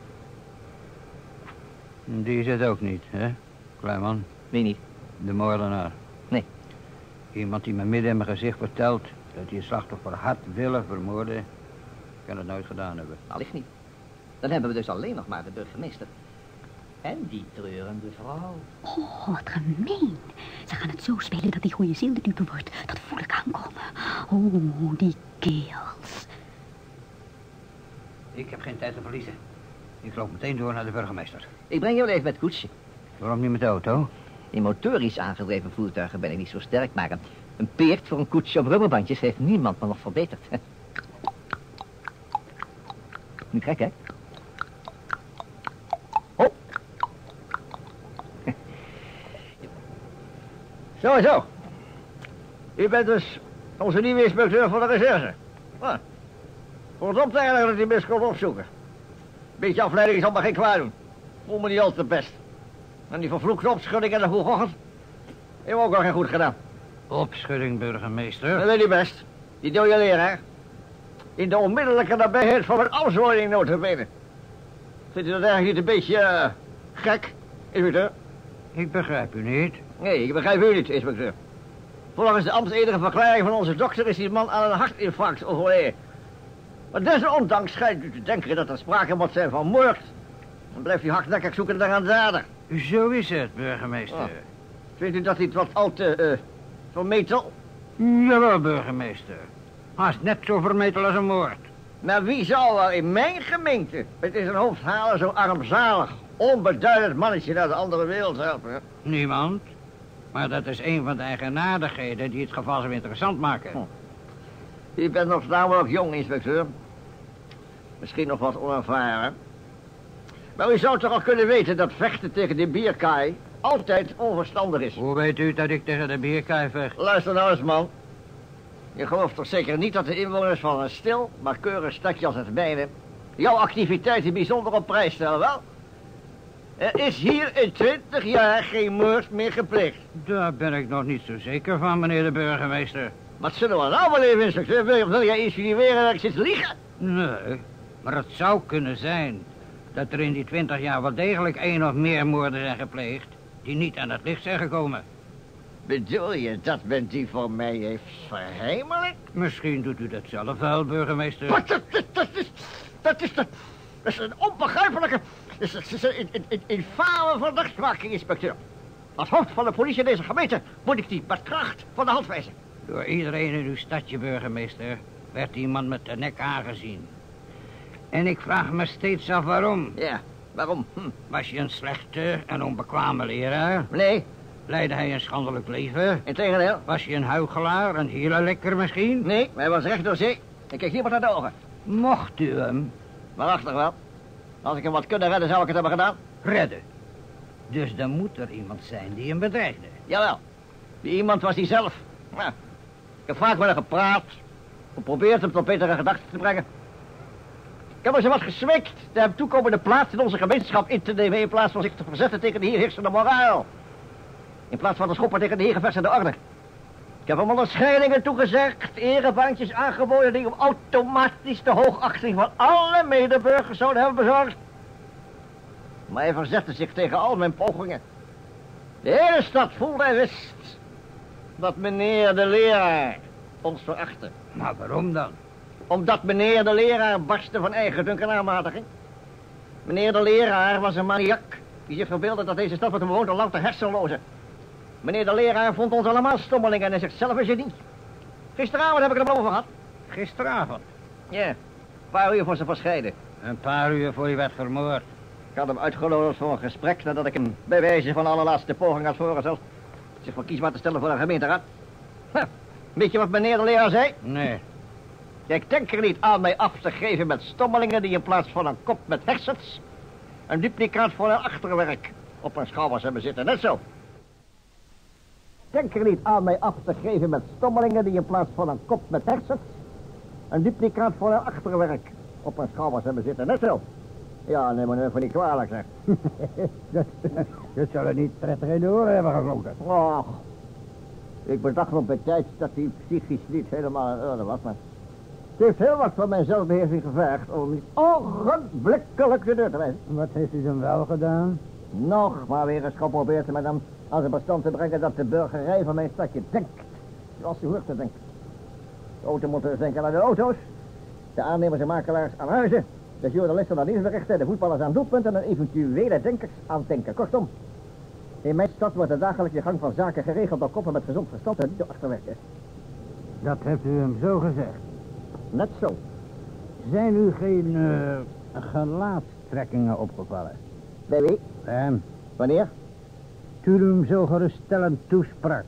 Die is het ook niet, hè, Kleinman? Wie niet? De moordenaar. Nee. Iemand die me midden in mijn gezicht vertelt dat hij een slachtoffer had willen vermoorden, kan het nooit gedaan hebben. Allicht niet. Dan hebben we dus alleen nog maar de burgemeester. En die treurende vrouw. Oh, wat gemeen. Ze gaan het zo spelen dat die goede ziel de dupe wordt. Dat voel ik aankomen. Oh, die kerels. Ik heb geen tijd te verliezen. Ik loop meteen door naar de burgemeester. Ik breng jou even met het koetsje. Waarom niet met de auto? In motorisch aangedreven voertuigen ben ik niet zo sterk, maar een peert voor een koetsje op rubberbandjes heeft niemand me nog verbeterd. Nu kijk, hè. Oh. Zo. U bent dus onze nieuwe inspecteur van de recherche. Kortom eigenlijk dat u mis komt opzoeken. Beetje afleiding zal maar geen kwaad doen. Voel me niet al te best. En die vervloekte opschudding in de vroege ochtend heeft ook al geen goed gedaan. Opschudding, burgemeester. Dat weet u best. Die dode leraar. In de onmiddellijke nabijheid van mijn ambtswoning notabene. Vindt u dat eigenlijk niet een beetje gek, inspecteur? Ik begrijp u niet. Nee, ik begrijp u niet, inspecteur. Volgens de ambtsedige verklaring van onze dokter is die man aan een hartinfarct overleden. Maar desondanks schijnt u te denken dat er sprake moet zijn van moord. Dan blijft u hardnekkig zoeken naar een dader. Zo is het, burgemeester. Oh. Vindt u dat niet wat al te vermetel? Jawel, burgemeester. Haast net zo vermetel als een moord. Maar wie zou er in mijn gemeente met in zijn hoofd halen zo'n armzalig, onbeduidend mannetje naar de andere wereld helpen? Hè? Niemand. Maar dat is een van de eigenaardigheden die het geval zo interessant maken. U bent nog namelijk jong, inspecteur. Misschien nog wat onervaren. Maar u zou toch al kunnen weten dat vechten tegen de bierkaai altijd onverstandig is. Hoe weet u dat ik tegen de bierkaai vecht? Luister nou eens, man. Je gelooft toch zeker niet dat de inwoners van een stil, maar keurig stadje als het mijne jouw activiteiten bijzonder op prijs stellen, wel? Er is hier in 20 jaar geen moord meer gepleegd. Daar ben ik nog niet zo zeker van, meneer de burgemeester. Wat zullen we nou beleven, inspecteur? Wil jij insinueren dat ik zit te liegen? Nee, maar het zou kunnen zijn dat er in die 20 jaar wel degelijk 1 of meer moorden zijn gepleegd die niet aan het licht zijn gekomen. Bedoel je dat men die voor mij heeft verheimelijk? Misschien doet u dat zelf wel, burgemeester. Wat? Dat is een onbegrijpelijke... Dat is een infame verdachtmaking, inspecteur. Als hoofd van de politie in deze gemeente moet ik die met kracht van de hand wijzen. Door iedereen in uw stadje, burgemeester, werd iemand met de nek aangezien. En ik vraag me steeds af waarom. Ja, waarom? Was je een slechte en onbekwame leraar? Nee. Leidde hij een schandelijk leven? Integendeel. Was hij een huichelaar, een hielenlekker misschien? Nee, hij was recht door zee. Ik keek niemand naar de ogen. Mocht u hem? Waarachtig wel. Als ik hem wat kunnen redden, zou ik het hebben gedaan. Redden? Dus dan moet er iemand zijn die hem bedreigde. Jawel. Die iemand was hij zelf. Nou, ik heb vaak met hem gepraat. Geprobeerd hem tot betere gedachten te brengen. Ik heb hem wat gesmeekt de hem toekomende plaats in onze gemeenschap in te nemen in plaats van zich te verzetten tegen de hier heersende moraal. In plaats van te schoppen tegen de hier gevestigde orde. Ik heb hem onderscheidingen toegezegd, erebandjes aangeboden die hem automatisch de hoogachting van alle medeburgers zouden hebben bezorgd. Maar hij verzette zich tegen al mijn pogingen. De hele stad voelde en wist dat meneer de leraar ons verachtte. Maar waarom dan? Omdat meneer de leraar barstte van eigendunk en aanmatiging. Meneer de leraar was een maniak die zich verbeeldde dat deze stad werd bewoond door louter hersenlozen. Meneer de leraar vond ons allemaal stommelingen en zichzelf een genie. Gisteravond heb ik het over gehad. Gisteravond? Ja, een paar uur voor zijn verscheiden. Een paar uur voor je werd vermoord. Ik had hem uitgenodigd voor een gesprek nadat ik hem bij wijze van allerlaatste poging had voorgesteld zich verkiesbaar te stellen voor een gemeenteraad. Weet je wat meneer de leraar zei? Nee. Ik denk er niet aan mij af te geven met stommelingen die in plaats van een kop met hersens een duplicaat voor een achterwerk op mijn schouders hebben zitten. Net zo. Denk er niet aan mij af te geven met stommelingen die in plaats van een kop met hersens een duplicaat voor een achterwerk op mijn schouders hebben zitten. Net zo. Ja, neem maar even niet kwalijk, zeg. dat zal er niet prettig in de oren hebben geklonken. Och, ik bedacht op de tijd dat hij psychisch niet helemaal in orde was, maar het heeft heel wat van mijn zelfbeheersing gevergd om niet ogenblikkelijk de deur te wijzen. Wat heeft u dan wel gedaan? Nog maar weer eens geprobeerd met hem als een bestand te brengen dat de burgerij van mijn stadje denkt zoals ze hoort te denken. De automonteurs denken aan de auto's, de aannemers en makelaars aan huizen, de journalisten aan nieuwsberichten, de voetballers aan doelpunten en eventuele denkers aan denken. Kortom, in mijn stad wordt de dagelijkse gang van zaken geregeld door koppen met gezond verstand en niet door achterwerken. Dat hebt u hem zo gezegd. Net zo. Zijn u geen gelaatstrekkingen opgevallen? Bij wie? Hem. Wanneer? Toen u hem zo geruststellend toesprak.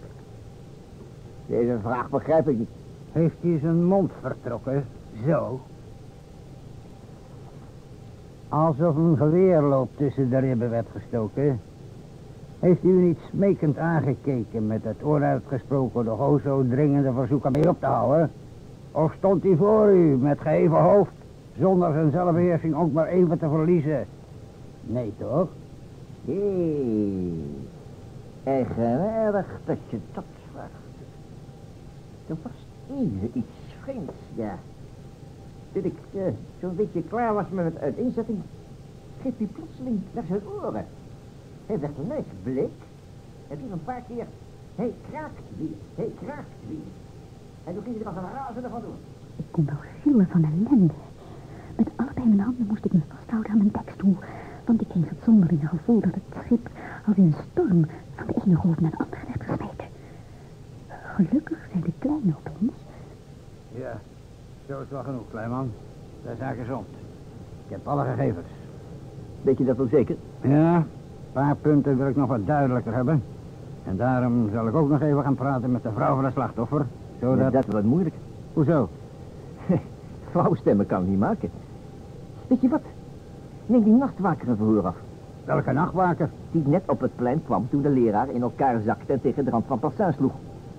Deze vraag begrijp ik niet. Heeft hij zijn mond vertrokken? Zo. Alsof een geweerloop tussen de ribben werd gestoken. Heeft u niet smekend aangekeken met het onuitgesproken nog o zo dringende verzoek om mee op te houden? Of stond hij voor u met geheven hoofd, zonder zijn zelfbeheersing ook maar even te verliezen? Nee, toch? Eigenaardig dat je dat vraagt. Er was even iets vreemds, ja. Toen ik zo'n beetje klaar was met het uiteenzetting, greep hij plotseling naar zijn oren. Hij werd ineens bleek. En toen een paar keer, hij kraakt weer. En toen ging hij er als een razende van doen. Ik kon wel gillen van ellende. Met allebei mijn handen moest ik me vasthouden aan mijn dekstoel, want ik kreeg het zonderlinge gevoel dat het schip als in een storm van de ene golf naar de andere werd gesmeten. Gelukkig zijn de kleine op ons. Ja, zo is wel genoeg, Kleinman. De zaak is rond. Ik heb alle gegevens. Weet je dat wel zeker? Ja, een paar punten wil ik nog wat duidelijker hebben. En daarom zal ik ook nog even gaan praten met de vrouw van het slachtoffer. Zodat... Ja, dat wordt moeilijk. Hoezo? Vrouwstemmen kan ik niet maken. Weet je wat? Neem die nachtwaker een verhoor af. Welke nachtwaker? Die net op het plein kwam toen de leraar in elkaar zakte en tegen de rand van Passin sloeg.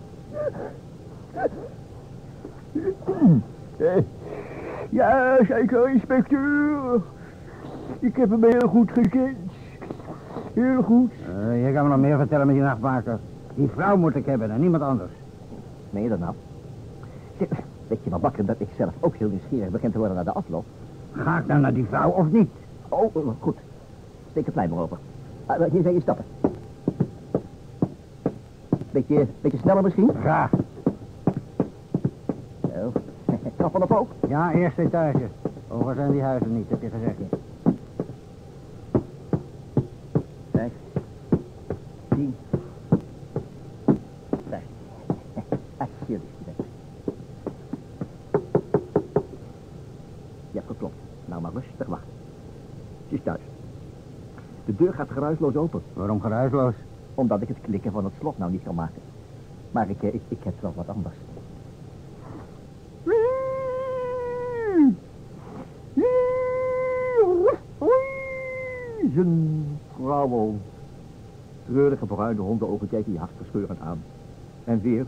Ja, zeker, inspecteur. Ik heb hem heel goed gekend. Heel goed. Je kan me nog meer vertellen met die nachtwaker. Die vrouw moet ik hebben en niemand anders. Meen je dat nou? Zeg, weet je wel, Bakker, dat ik zelf ook heel nieuwsgierig begin te worden naar de afloop? Ga ik dan naar die vrouw of niet? Oh, goed. Steek het plein maar open. Hier zijn je stappen. Beetje sneller misschien? Graag. Zo. Trappen op ook? Ja, eerste etage. Hoger zijn die huizen niet, heb je gezegd. Kijk. 10. Kijk. Alsjeblieft. Je hebt geklopt. Nou maar rustig wachten. Het is thuis. De deur gaat geruisloos open. Waarom geruisloos? Omdat ik het klikken van het slot nou niet kan maken. Maar ik heb wel wat anders. Zijn vrouw. Treurige bruine hondenogen kijken je hartverscheurend aan. En weer.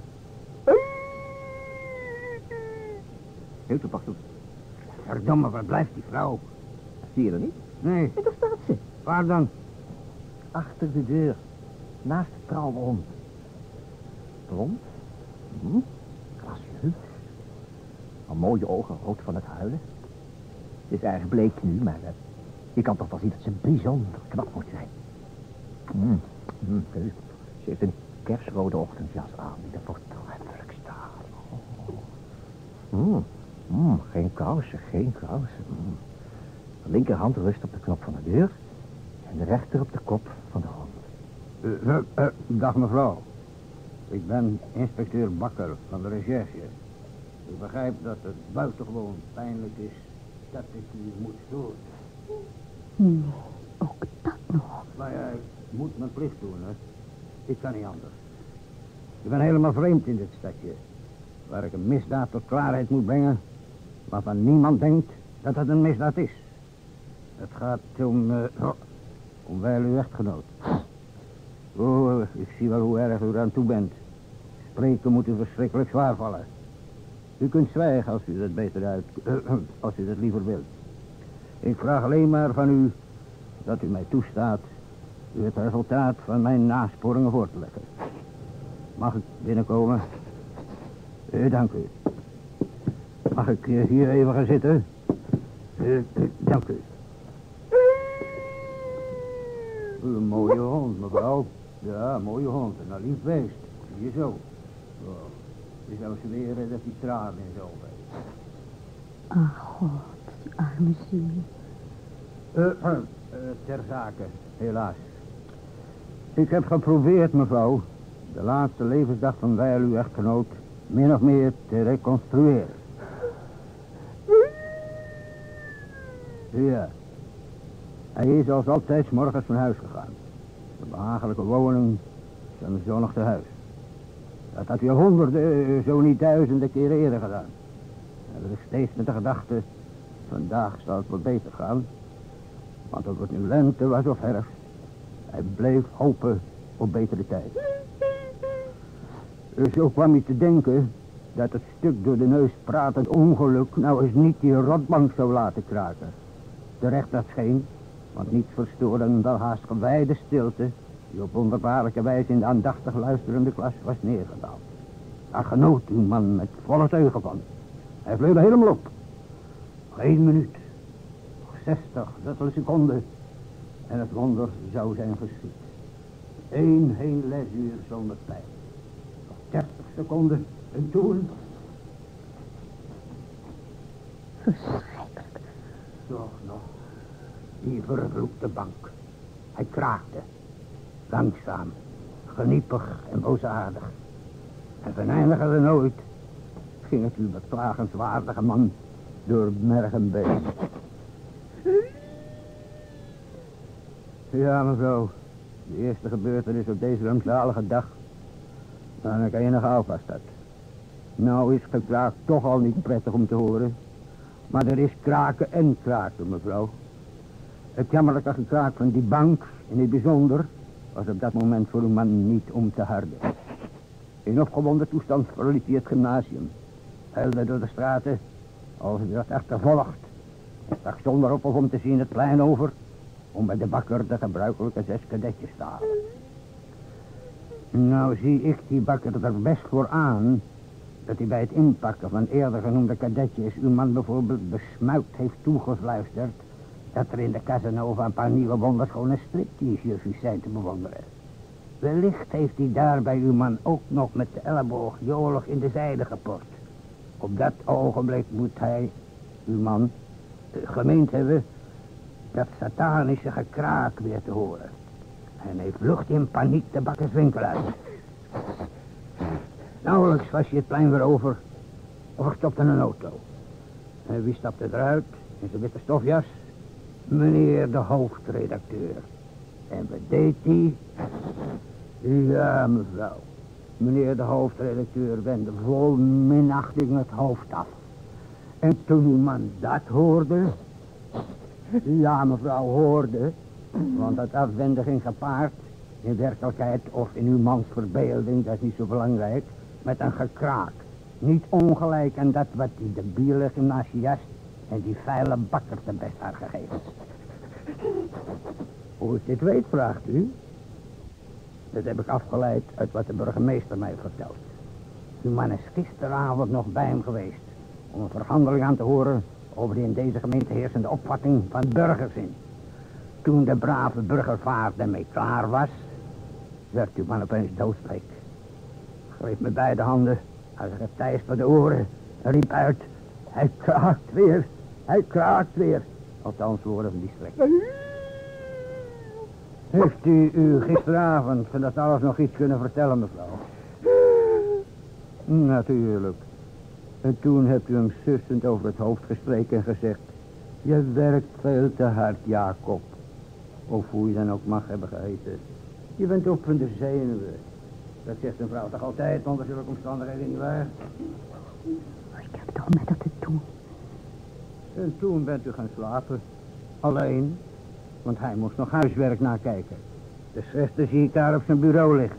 Heel toepasselijk. Verdomme, waar blijft die vrouw? Zie je er niet? Nee. En daar staat ze. Waar dan? Achter de deur. Naast de trouwe hond. Blond. Gracieus. Al mooie ogen, rood van het huilen. Het is erg bleek nu, maar je kan toch wel zien dat ze bijzonder knap moet zijn. Ze heeft een kersrode ochtendjas aan die er voortreffelijk staat. Geen kousen. De linkerhand rust op de knop van de deur en de rechter op de kop van de hond. Dag mevrouw. Ik ben inspecteur Bakker van de recherche. Ik begrijp dat het buitengewoon pijnlijk is dat ik u moet storen. Nee, ook dat nog. Maar ja, ik moet mijn plicht doen, hè. Ik kan niet anders. Ik ben helemaal vreemd in dit stadje, waar ik een misdaad tot klaarheid moet brengen, waarvan niemand denkt dat het een misdaad is. Het gaat om wel uw echtgenoot. Oh, ik zie wel hoe erg u eraan toe bent. Spreken moet u verschrikkelijk zwaar vallen. U kunt zwijgen als u dat als u dat liever wilt. Ik vraag alleen maar van u dat u mij toestaat u het resultaat van mijn nasporingen voor te leggen. Mag ik binnenkomen? Dank u. Mag ik hier even gaan zitten? Dank u. Een mooie hond, mevrouw. Ja, mooie hond. En een lief beest. Zie je zo. Oh, je zou zweren dat die tranen in zijn ogen heeft. Ach, God, die arme ziel. Ter zake, helaas. Ik heb geprobeerd, mevrouw, de laatste levensdag van Weil, uw echtgenoot, min of meer te reconstrueren. Ja. Hij is als altijd 's morgens van huis gegaan. Een behagelijke woning, zijn zonnig tehuis. Dat had hij al honderden, zo niet duizenden keren eerder gedaan. En dat is steeds met de gedachte, vandaag zal het wat beter gaan. Want of het nu lente was of herfst, hij bleef hopen op betere tijd. Zo kwam hij te denken dat het stuk door de neus pratend ongeluk nou eens niet die rotbank zou laten kraken. Terecht dat scheen, want niets verstoorde een welhaast gewijde stilte die op wonderbaarlijke wijze in de aandachtig luisterende klas was neergedaald. Daar genoot uw man met volle teugen van. Hij vleurde helemaal op. Nog 1 minuut. Nog 60 dubbele seconden. En het wonder zou zijn geschied. 1 heel lesuur zonder pijn. Nog 30 seconden. En toen... Verschrikkelijk. Toch nog. Die vervloekte bank. Hij kraakte. Langzaam. Geniepig en boosaardig. En venijniger dan ooit ging het uw beklagenswaardige man door merg en been. Ja, mevrouw. De eerste gebeurtenis op deze rampzalige dag. Maar dan kan je nog alvast dat. Nou is gekraak toch al niet prettig om te horen. Maar er is kraken en kraken, mevrouw. Het jammerlijke gekraak van die bank, in het bijzonder, was op dat moment voor uw man niet om te harden. In opgewonden toestand verliet hij het gymnasium. Huilde door de straten, als hij werd achtervolgd. En stak zonder op of om te zien het plein over, om bij de bakker de gebruikelijke 6 kadetjes te halen. Nou zie ik die bakker er best voor aan dat hij bij het inpakken van eerder genoemde kadetjes uw man bijvoorbeeld besmuikt heeft toegefluisterd dat er in de Casanova een paar nieuwe wonderschone striptease-juffies zijn te bewonderen. Wellicht heeft hij daar bij uw man ook nog met de elleboog jolig in de zijde geport. Op dat ogenblik moet hij, uw man, gemeend hebben dat satanische gekraak weer te horen. En hij vlucht in paniek de bakkerswinkel uit. Nauwelijks was hij het plein weer over, of er stopte een auto. En wie stapte eruit in zijn witte stofjas? Meneer de hoofdredacteur. En wat deed hij? Ja, mevrouw. Meneer de hoofdredacteur wendde vol minachting het hoofd af. En toen uw man dat hoorde... Ja, mevrouw, hoorde... Want dat afwenden ging gepaard... in werkelijkheid of in uw mans verbeelding, dat is niet zo belangrijk... met een gekraak. Niet ongelijk aan dat wat die debiele gymnasiast... en die vuile bakker te best had gegeven. Hoe ik dit weet, vraagt u? Dat heb ik afgeleid uit wat de burgemeester mij vertelt. Uw man is gisteravond nog bij hem geweest... om een verhandeling aan te horen... over de in deze gemeente heersende opvatting van burgerzin. Toen de brave burgervaart ermee klaar was... werd uw man opeens doodsbleek. Greep me beide handen... als een getijs voor de oren... en riep uit... Hij kraakt weer... Hij kraakt weer... Althans woorden van die strek. Heeft u gisteravond van dat alles nog iets kunnen vertellen, mevrouw? Natuurlijk. En toen hebt u hem sussend over het hoofd gestreken en gezegd... Je werkt veel te hard, Jacob. Of hoe je dan ook mag hebben geheten. Je bent op van de zenuwen. Dat zegt een vrouw toch altijd onder zulke omstandigheden, nietwaar? Ik heb toch met dat te doen. En toen bent u gaan slapen. Alleen, want hij moest nog huiswerk nakijken. De schrift zie ik daar op zijn bureau liggen.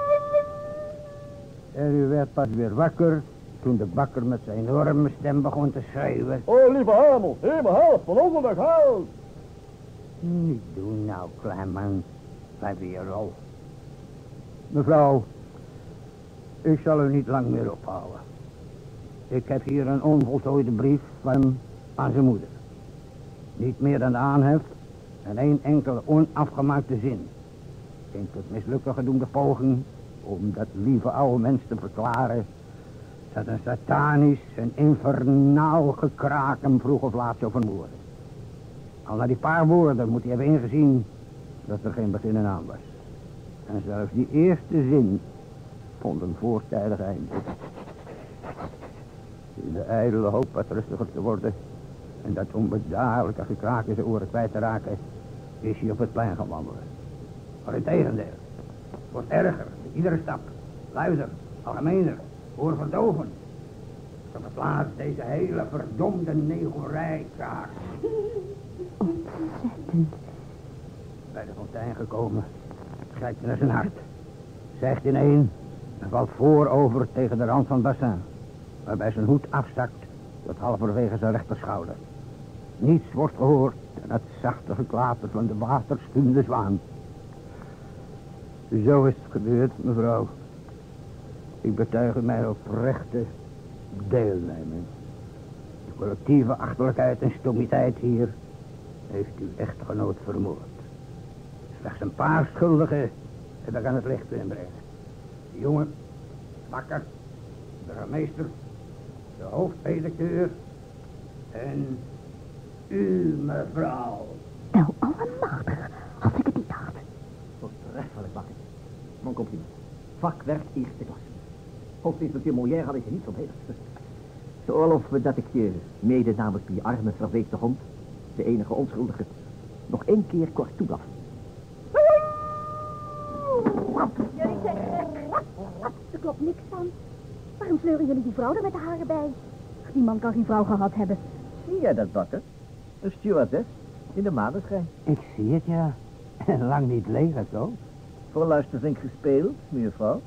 En u werd pas weer wakker toen de bakker met zijn enorme stem begon te schreeuwen. Oh, lieve hemel, help, van ongeluk, help! Niet doen nou, klein man. Blijf in je rol. Mevrouw, ik zal u niet lang meer ophouden. Ik heb hier een onvoltooide brief van hem aan zijn moeder. Niet meer dan de aanhef en 1 enkele onafgemaakte zin. Geen tot mislukken gedoemde poging om dat lieve oude mens te verklaren dat een satanisch en infernaal gekraak hem vroeg of laat zou vermoorden. Al na die paar woorden moet hij hebben ingezien dat er geen begin en aan was. En zelfs die eerste zin vond een voortijdig einde. In de ijdele hoop wat rustiger te worden en dat onbedaarlijke gekraak in zijn oren kwijt te raken, is hij op het plein gaan wandelen. Maar in tegendeel, het wordt erger, iedere stap, luider, algemener, oorverdovend. Tot het laatst deze hele verdomde negorij kraakt. Ontzettend. Bij de fontein gekomen, kijkt hij naar zijn hart, zegt ineen en valt voorover tegen de rand van het bassin, waarbij zijn hoed afzakt tot halverwege zijn rechterschouder. Niets wordt gehoord dan het zachte geklater van de waterspuwende zwaan. Zo is het gebeurd, mevrouw. Ik betuig u mijn oprechte deelneming. De collectieve achterlijkheid en stomiteit hier heeft uw echtgenoot vermoord. Slechts een paar schuldigen heb ik aan het licht kunnen brengen. De jongen, bakker, de burgemeester, de hoofdredacteur en u, mevrouw. Wel allemachtig, als ik het niet had. Voortreffelijk, bakker. Mijn compliment. Vakwerk eerste klas. Hoofdinspecteur Molière had ik je niet verbeeld. Veroorloof me dat ik je, mede namens die arme verweekte hond, de enige onschuldige, nog 1 keer kort toeblaf. Jullie zijn gek. Er klopt niks van. Waarom sleuren jullie die vrouw er met de haren bij? Die man kan geen vrouw gehad hebben. Zie jij dat, bakker? Een stewardess in de maneschijn. Ik zie het, ja. En lang niet lelijk, ook. Voor een luistervink gespeeld, mevrouw.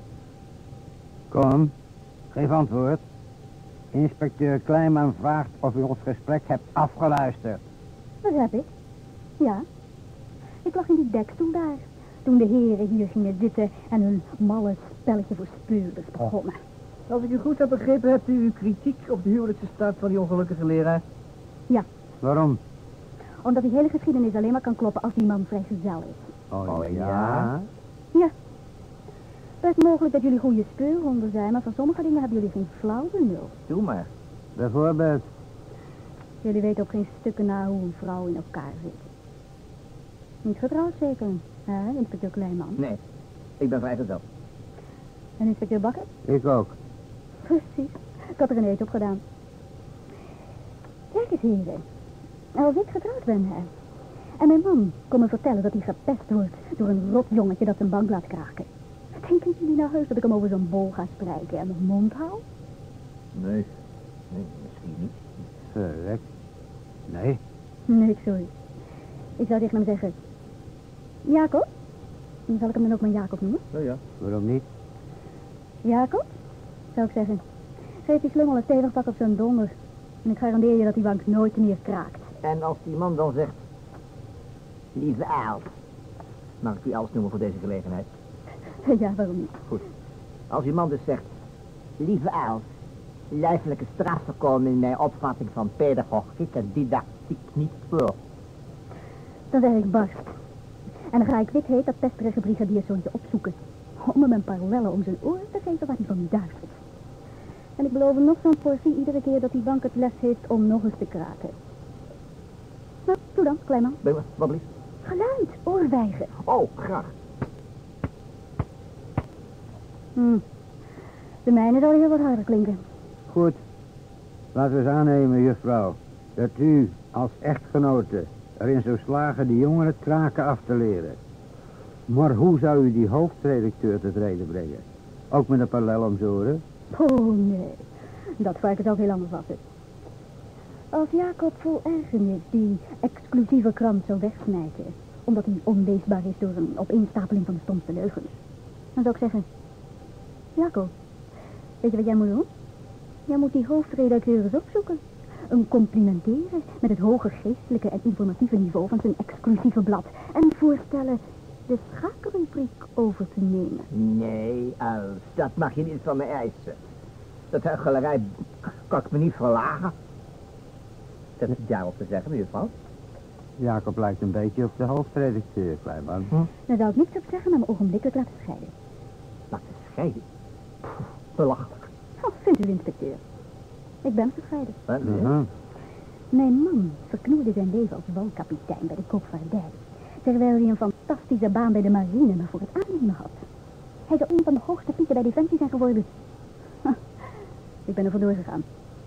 Kom, geef antwoord. Inspecteur Kleinman vraagt of u ons gesprek hebt afgeluisterd. Dat heb ik. Ja. Ik lag in die dekstoel daar. Toen de heren hier gingen zitten en hun malle spelletje voor speurders begonnen. Als ik u goed heb begrepen, hebt u uw kritiek op de huwelijkse staat van die ongelukkige leraar? Ja, Waarom? omdat die hele geschiedenis alleen maar kan kloppen als die man vrijgezel is. Oh ja? Ja. Best mogelijk dat jullie goede speurhonden zijn, maar van sommige dingen hebben jullie geen flauw benul. Doe maar. Bijvoorbeeld? Jullie weten ook geen stukken na hoe een vrouw in elkaar zit. Niet getrouwd zeker, hè, inspecteur Kleinman? Nee, ik ben vrijgezel. En inspecteur Bakker? Ik ook. Precies. Ik had er een eet op gedaan. Kijk eens, heren. Als ik getrouwd ben, hè. En mijn man kon me vertellen dat hij gepest wordt door een rot jongetje dat zijn bank laat kraken. Denken jullie nou heus dat ik hem over zo'n bol ga strijken en mijn mond hou? Nee, misschien niet. Verrek. Nee. Nee, sorry. Ik zou tegen hem zeggen... Jacob? Dan zal ik hem dan ook maar Jacob noemen. Nou ja. Waarom niet? Jacob? Zou ik zeggen. Geef die slungel een stevig pak op zijn donder. En ik garandeer je dat die bank nooit meer kraakt. En als die man dan zegt... Lieve Els. Mag ik u Els noemen voor deze gelegenheid? Ja, waarom niet? Goed. Als die man dus zegt... Lieve Els. Lijfelijke straffen komen in mijn opvatting van pedagogiek en didactiek niet voor. Dan zeg ik barst. En dan ga ik wit heet dat pesterige brigadierzoontje opzoeken. Om hem een paar wellen om zijn oren te geven waar hij van duizelt. En ik beloof hem nog zo'n portie iedere keer dat die bank het les heeft om nog eens te kraken. Nou, doe dan, Kleinman. Wat lief? Geluid, oorwijgen. Oh, graag. De mijne zou heel wat harder klinken. Goed. Laten we eens aannemen, juffrouw, dat u als echtgenote erin zou slagen die jongen het kraken af te leren. Maar hoe zou u die hoofdredacteur te treden brengen? Ook met een parallel om zijn oren? Oh, nee. Dat varken zou heel anders vatten. Als Jacob vol ergernis die exclusieve krant zou wegsmijten, omdat hij onleesbaar is door een opeenstapeling van de stomste leugens, dan zou ik zeggen... Jacob, weet je wat jij moet doen? Jij moet die hoofdredacteur eens opzoeken. Een complimenteren met het hoge geestelijke en informatieve niveau van zijn exclusieve blad. En voorstellen de schakelrubriek over te nemen. Nee, Els, dat mag je niet van me eisen. Dat huichelarij kan ik me niet verlagen. Dat is daarop te zeggen, mevrouw. Jacob lijkt een beetje op de hoofdredacteur, Kleinman. Daar zou ik niks op zeggen, maar me ogenblikkelijk laten scheiden. Laten scheiden? Belachelijk. Oh, vindt u, inspecteur? Ik ben gescheiden. Mhm. Mijn man verknoeide zijn leven als walkapitein bij de koopvaardij, terwijl hij een fantastische baan bij de marine maar voor het aannemen had. Hij zou een van de hoogste pieten bij Defensie zijn geworden. Ik ben er vandoor gegaan.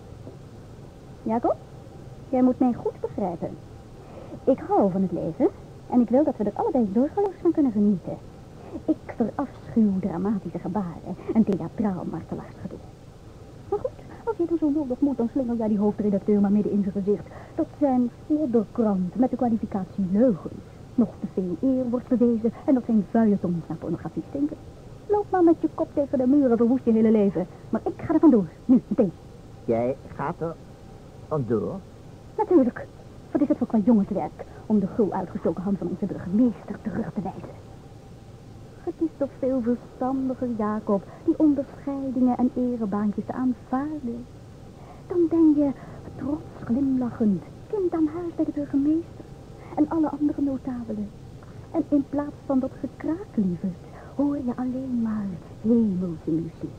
Jacob, jij moet mij goed begrijpen. Ik hou van het leven en ik wil dat we er allebei zorgeloos van kunnen genieten. Ik verafschuw dramatische gebaren en theatraal martelaarsgedoe. Maar goed, als je dan zo nodig moet, dan slingel jij die hoofdredacteur maar midden in zijn gezicht. Dat zijn flodderkrant met de kwalificatie leugens. Nog te veel eer wordt bewezen en dat zijn feuilletons naar pornografie stinken. Loop maar met je kop tegen de muren, verwoest je hele leven. Maar ik ga er vandoor, nu, meteen. Jij gaat er vandoor? Natuurlijk. Wat is het voor qua jongenswerk om de gul uitgestoken hand van onze burgemeester terug te wijzen? Het is toch veel verstandiger, Jacob, die onderscheidingen en erebaantjes te aanvaarden. dan ben je trots glimlachend kind aan huis bij de burgemeester en alle andere notabelen. En in plaats van dat gekraak, lieverd, hoor je alleen maar hemelse muziek.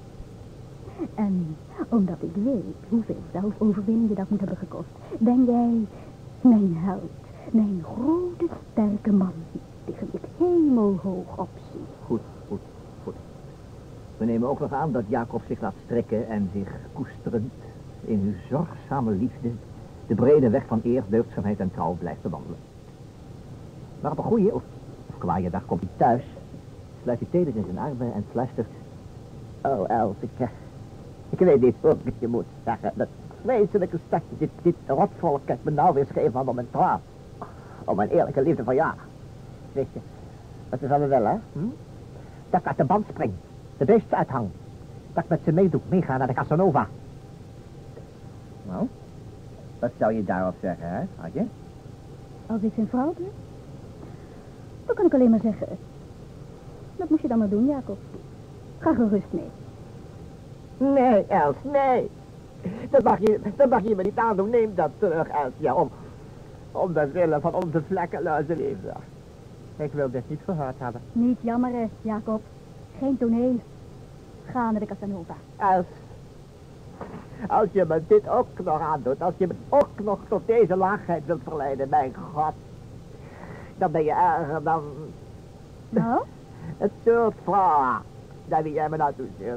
En omdat ik weet hoeveel zelfoverwinning je dat moet hebben gekost, ben jij mijn held, mijn grote, sterke man, tegen ik hemelhoog opzie. Goed. We nemen ook nog aan dat Jacob zich laat strekken en zich koesterend in uw zorgzame liefde de brede weg van eer, deugdzaamheid en trouw blijft bewandelen. Maar op een goeie of kwaaie dag komt hij thuis, sluit hij teder in zijn armen en fluistert: "Oh, Els, ik weet niet hoe ik je moet zeggen. Dat vreselijke stadje, dit rotvolk kijkt me nou weer scheef aan om mijn trouw. Om mijn eerlijke liefde voor jou. Weet je, wat is allemaal wel, hè? Dat ik uit de band spring, de beesten uithang. Dat ik met ze meega naar de Casanova." Nou, wat zou je daarop zeggen, hè, Adje? Als ik zijn vrouw ben, dan kan ik alleen maar zeggen, dat moest je dan maar doen, Jacob. Ga gerust mee. Nee, Els, nee. Dat mag je me niet aandoen. Neem dat terug, Els. Ja, om de wille van onze vlekkeloze liefde. Ik wil dit niet verhoord hebben. Niet jammeren, Jacob. Geen toneel. Ga naar de Casanova. Els, als je me dit ook nog aandoet, als je me ook nog tot deze laagheid wilt verleiden, mijn God, dan ben je erger dan Nou? het soort vrouw naar wie jij me nou toestuurt.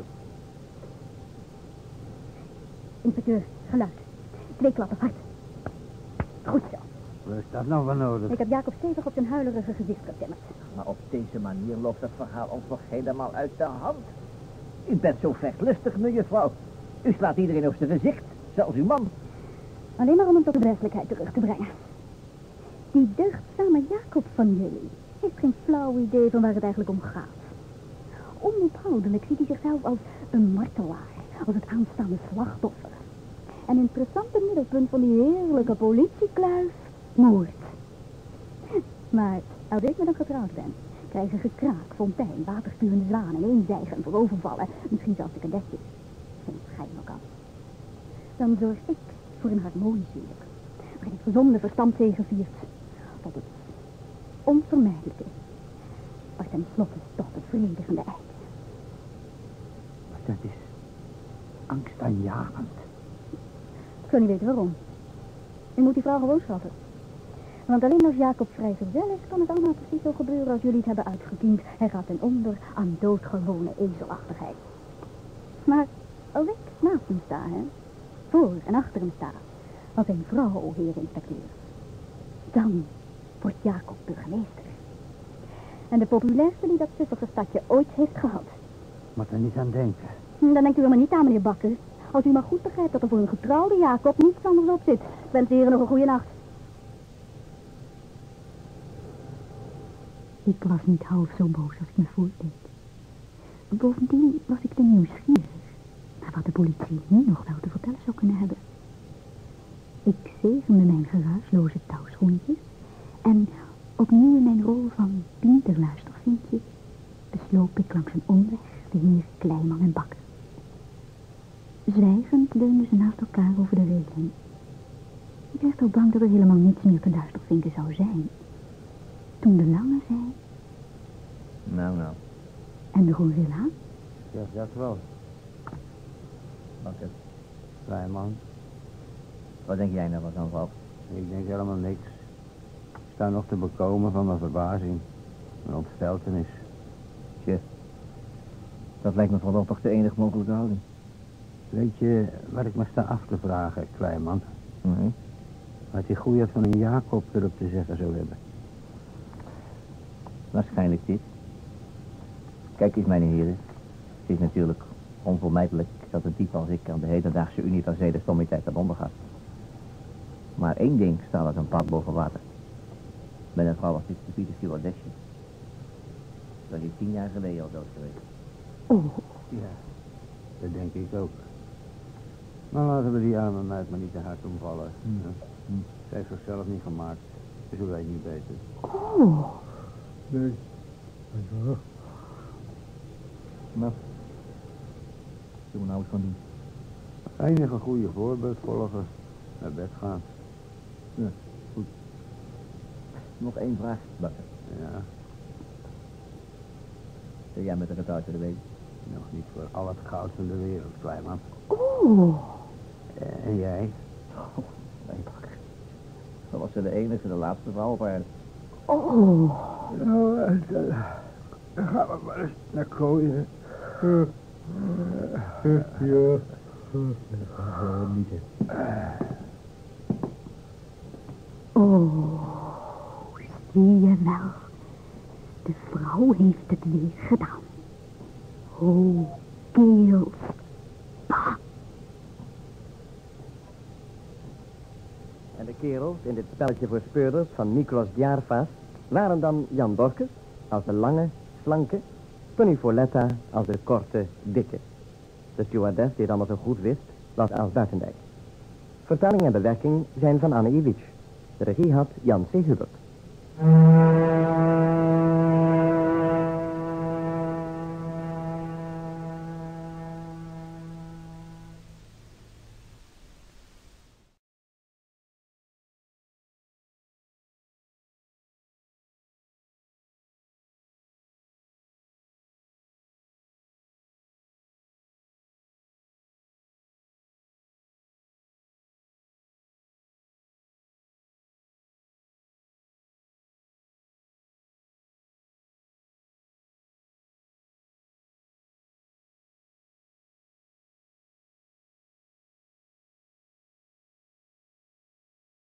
Inspecteur, geluid. 2 klappen, hard. Goed zo. Wat is dat nou van nodig? Ik heb Jacob stevig op zijn huilerige gezicht getimmerd. Maar op deze manier loopt het verhaal ons nog helemaal uit de hand. U bent zo vechtlustig, mejuffrouw. U slaat iedereen op zijn gezicht, zelfs uw man. Alleen maar om hem tot de werkelijkheid terug te brengen. Die deugdzame Jacob van jullie heeft geen flauw idee van waar het eigenlijk om gaat. Onophoudelijk ziet hij zichzelf als een martelaar, als het aanstaande slachtoffer. En interessante middelpunt van die heerlijke politiekluis, moord. Maar als ik met hem getrouwd ben, krijgen gekraak, fontein, waterspuwende zwanen, eenzijgen voor overvallen, misschien zelfs de kadetjes. Geen schijn ook al. Dan zorg ik voor een harmonisch huwelijk, waarin het gezonde verstand zegeviert tot het onvermijdelijke, maar tenslotte tot het vernietigende eind. Maar dat is angstaanjagend. Ik zou niet weten waarom. U moet die vrouw gewoon schatten. Want alleen als Jacob vrijgezel is, kan het allemaal precies zo gebeuren als jullie het hebben uitgekiend. Hij gaat ten onder aan doodgewone ezelachtigheid. Maar als ik naast hem sta, hè, voor en achter hem sta, als een vrouw, heer inspecteur, dan wordt Jacob burgemeester. En de populairste die dat suffige stadje ooit heeft gehad. Moet er niet aan denken. Dan denkt u helemaal niet aan, meneer Bakker. Als u maar goed begrijpt dat er voor een getrouwde Jacob niets anders op zit. Ik wens de heren nog een goede nacht. Ik was niet half zo boos als ik me voordeed. Bovendien was ik te nieuwsgierig naar wat de politie nu nog wel te vertellen zou kunnen hebben. Ik zegende mijn geruisloze touwschoentjes en opnieuw in mijn rol van pinterluistervindje besloop ik langs een omweg de heer Kleiman en Bakker. Zwijgend leunden ze naast elkaar over de regeling. Ik werd al bang dat er helemaal niets meer te luistervinken zou zijn. Toen de lange zei... Nou. En de gorilla? Zeg dat wel. Bakker, Kleiman. wat denk jij nou wat aan valt? Ik denk helemaal niks. Ik sta nog te bekomen van mijn verbazing. Mijn ontsteltenis. Tje, dat lijkt me voorlopig de enige mogelijke houding. Weet je wat ik me sta af te vragen, Kleiman? Nee. Wat die goeie van een Jacob erop te zeggen zou hebben. Waarschijnlijk dit. Kijk eens, mijn heren. Het is natuurlijk onvermijdelijk dat een type als ik aan de hedendaagse universele stommiteit ten onder gaat. Maar één ding staat als een paal boven water. Met een vrouw als dit stupide stewardesje. Dat is 10 jaar geleden al dood geweest. Oh, Ja, dat denk ik ook. Maar laten we die arme meid maar niet te hard omvallen. Ze heeft zichzelf niet gemaakt. Dus we weten niet beter. oh. Nee. Nou, doen we nou eens van die. Enige goede voorbeeld volgen. Naar bed gaan. Ja, goed. Nog één vraag, Bakker. Ja, Wil jij met een getouw de week? nog niet voor al het goud van de wereld, Kleiman. Oeh. En jij? Nee, Bakker. Dat was de enige, de laatste vrouw op aarde. Oh. Nou, dan gaan we maar eens naar kooien. Ja. Niet, Oh. Zie je wel. De vrouw heeft het weer gedaan. Oh, kerels. Bah. En de kerels in dit spelletje voor speurders van Nikos Djarvas waren dan Jan Borkes als de lange, slanke, Tony Folletta als de korte, dikke. De stewardess die het allemaal zo goed wist, was Els Buitendijk. Vertaling en bewerking zijn van Anne Iwitsch. De regie had Jan C. Hubert.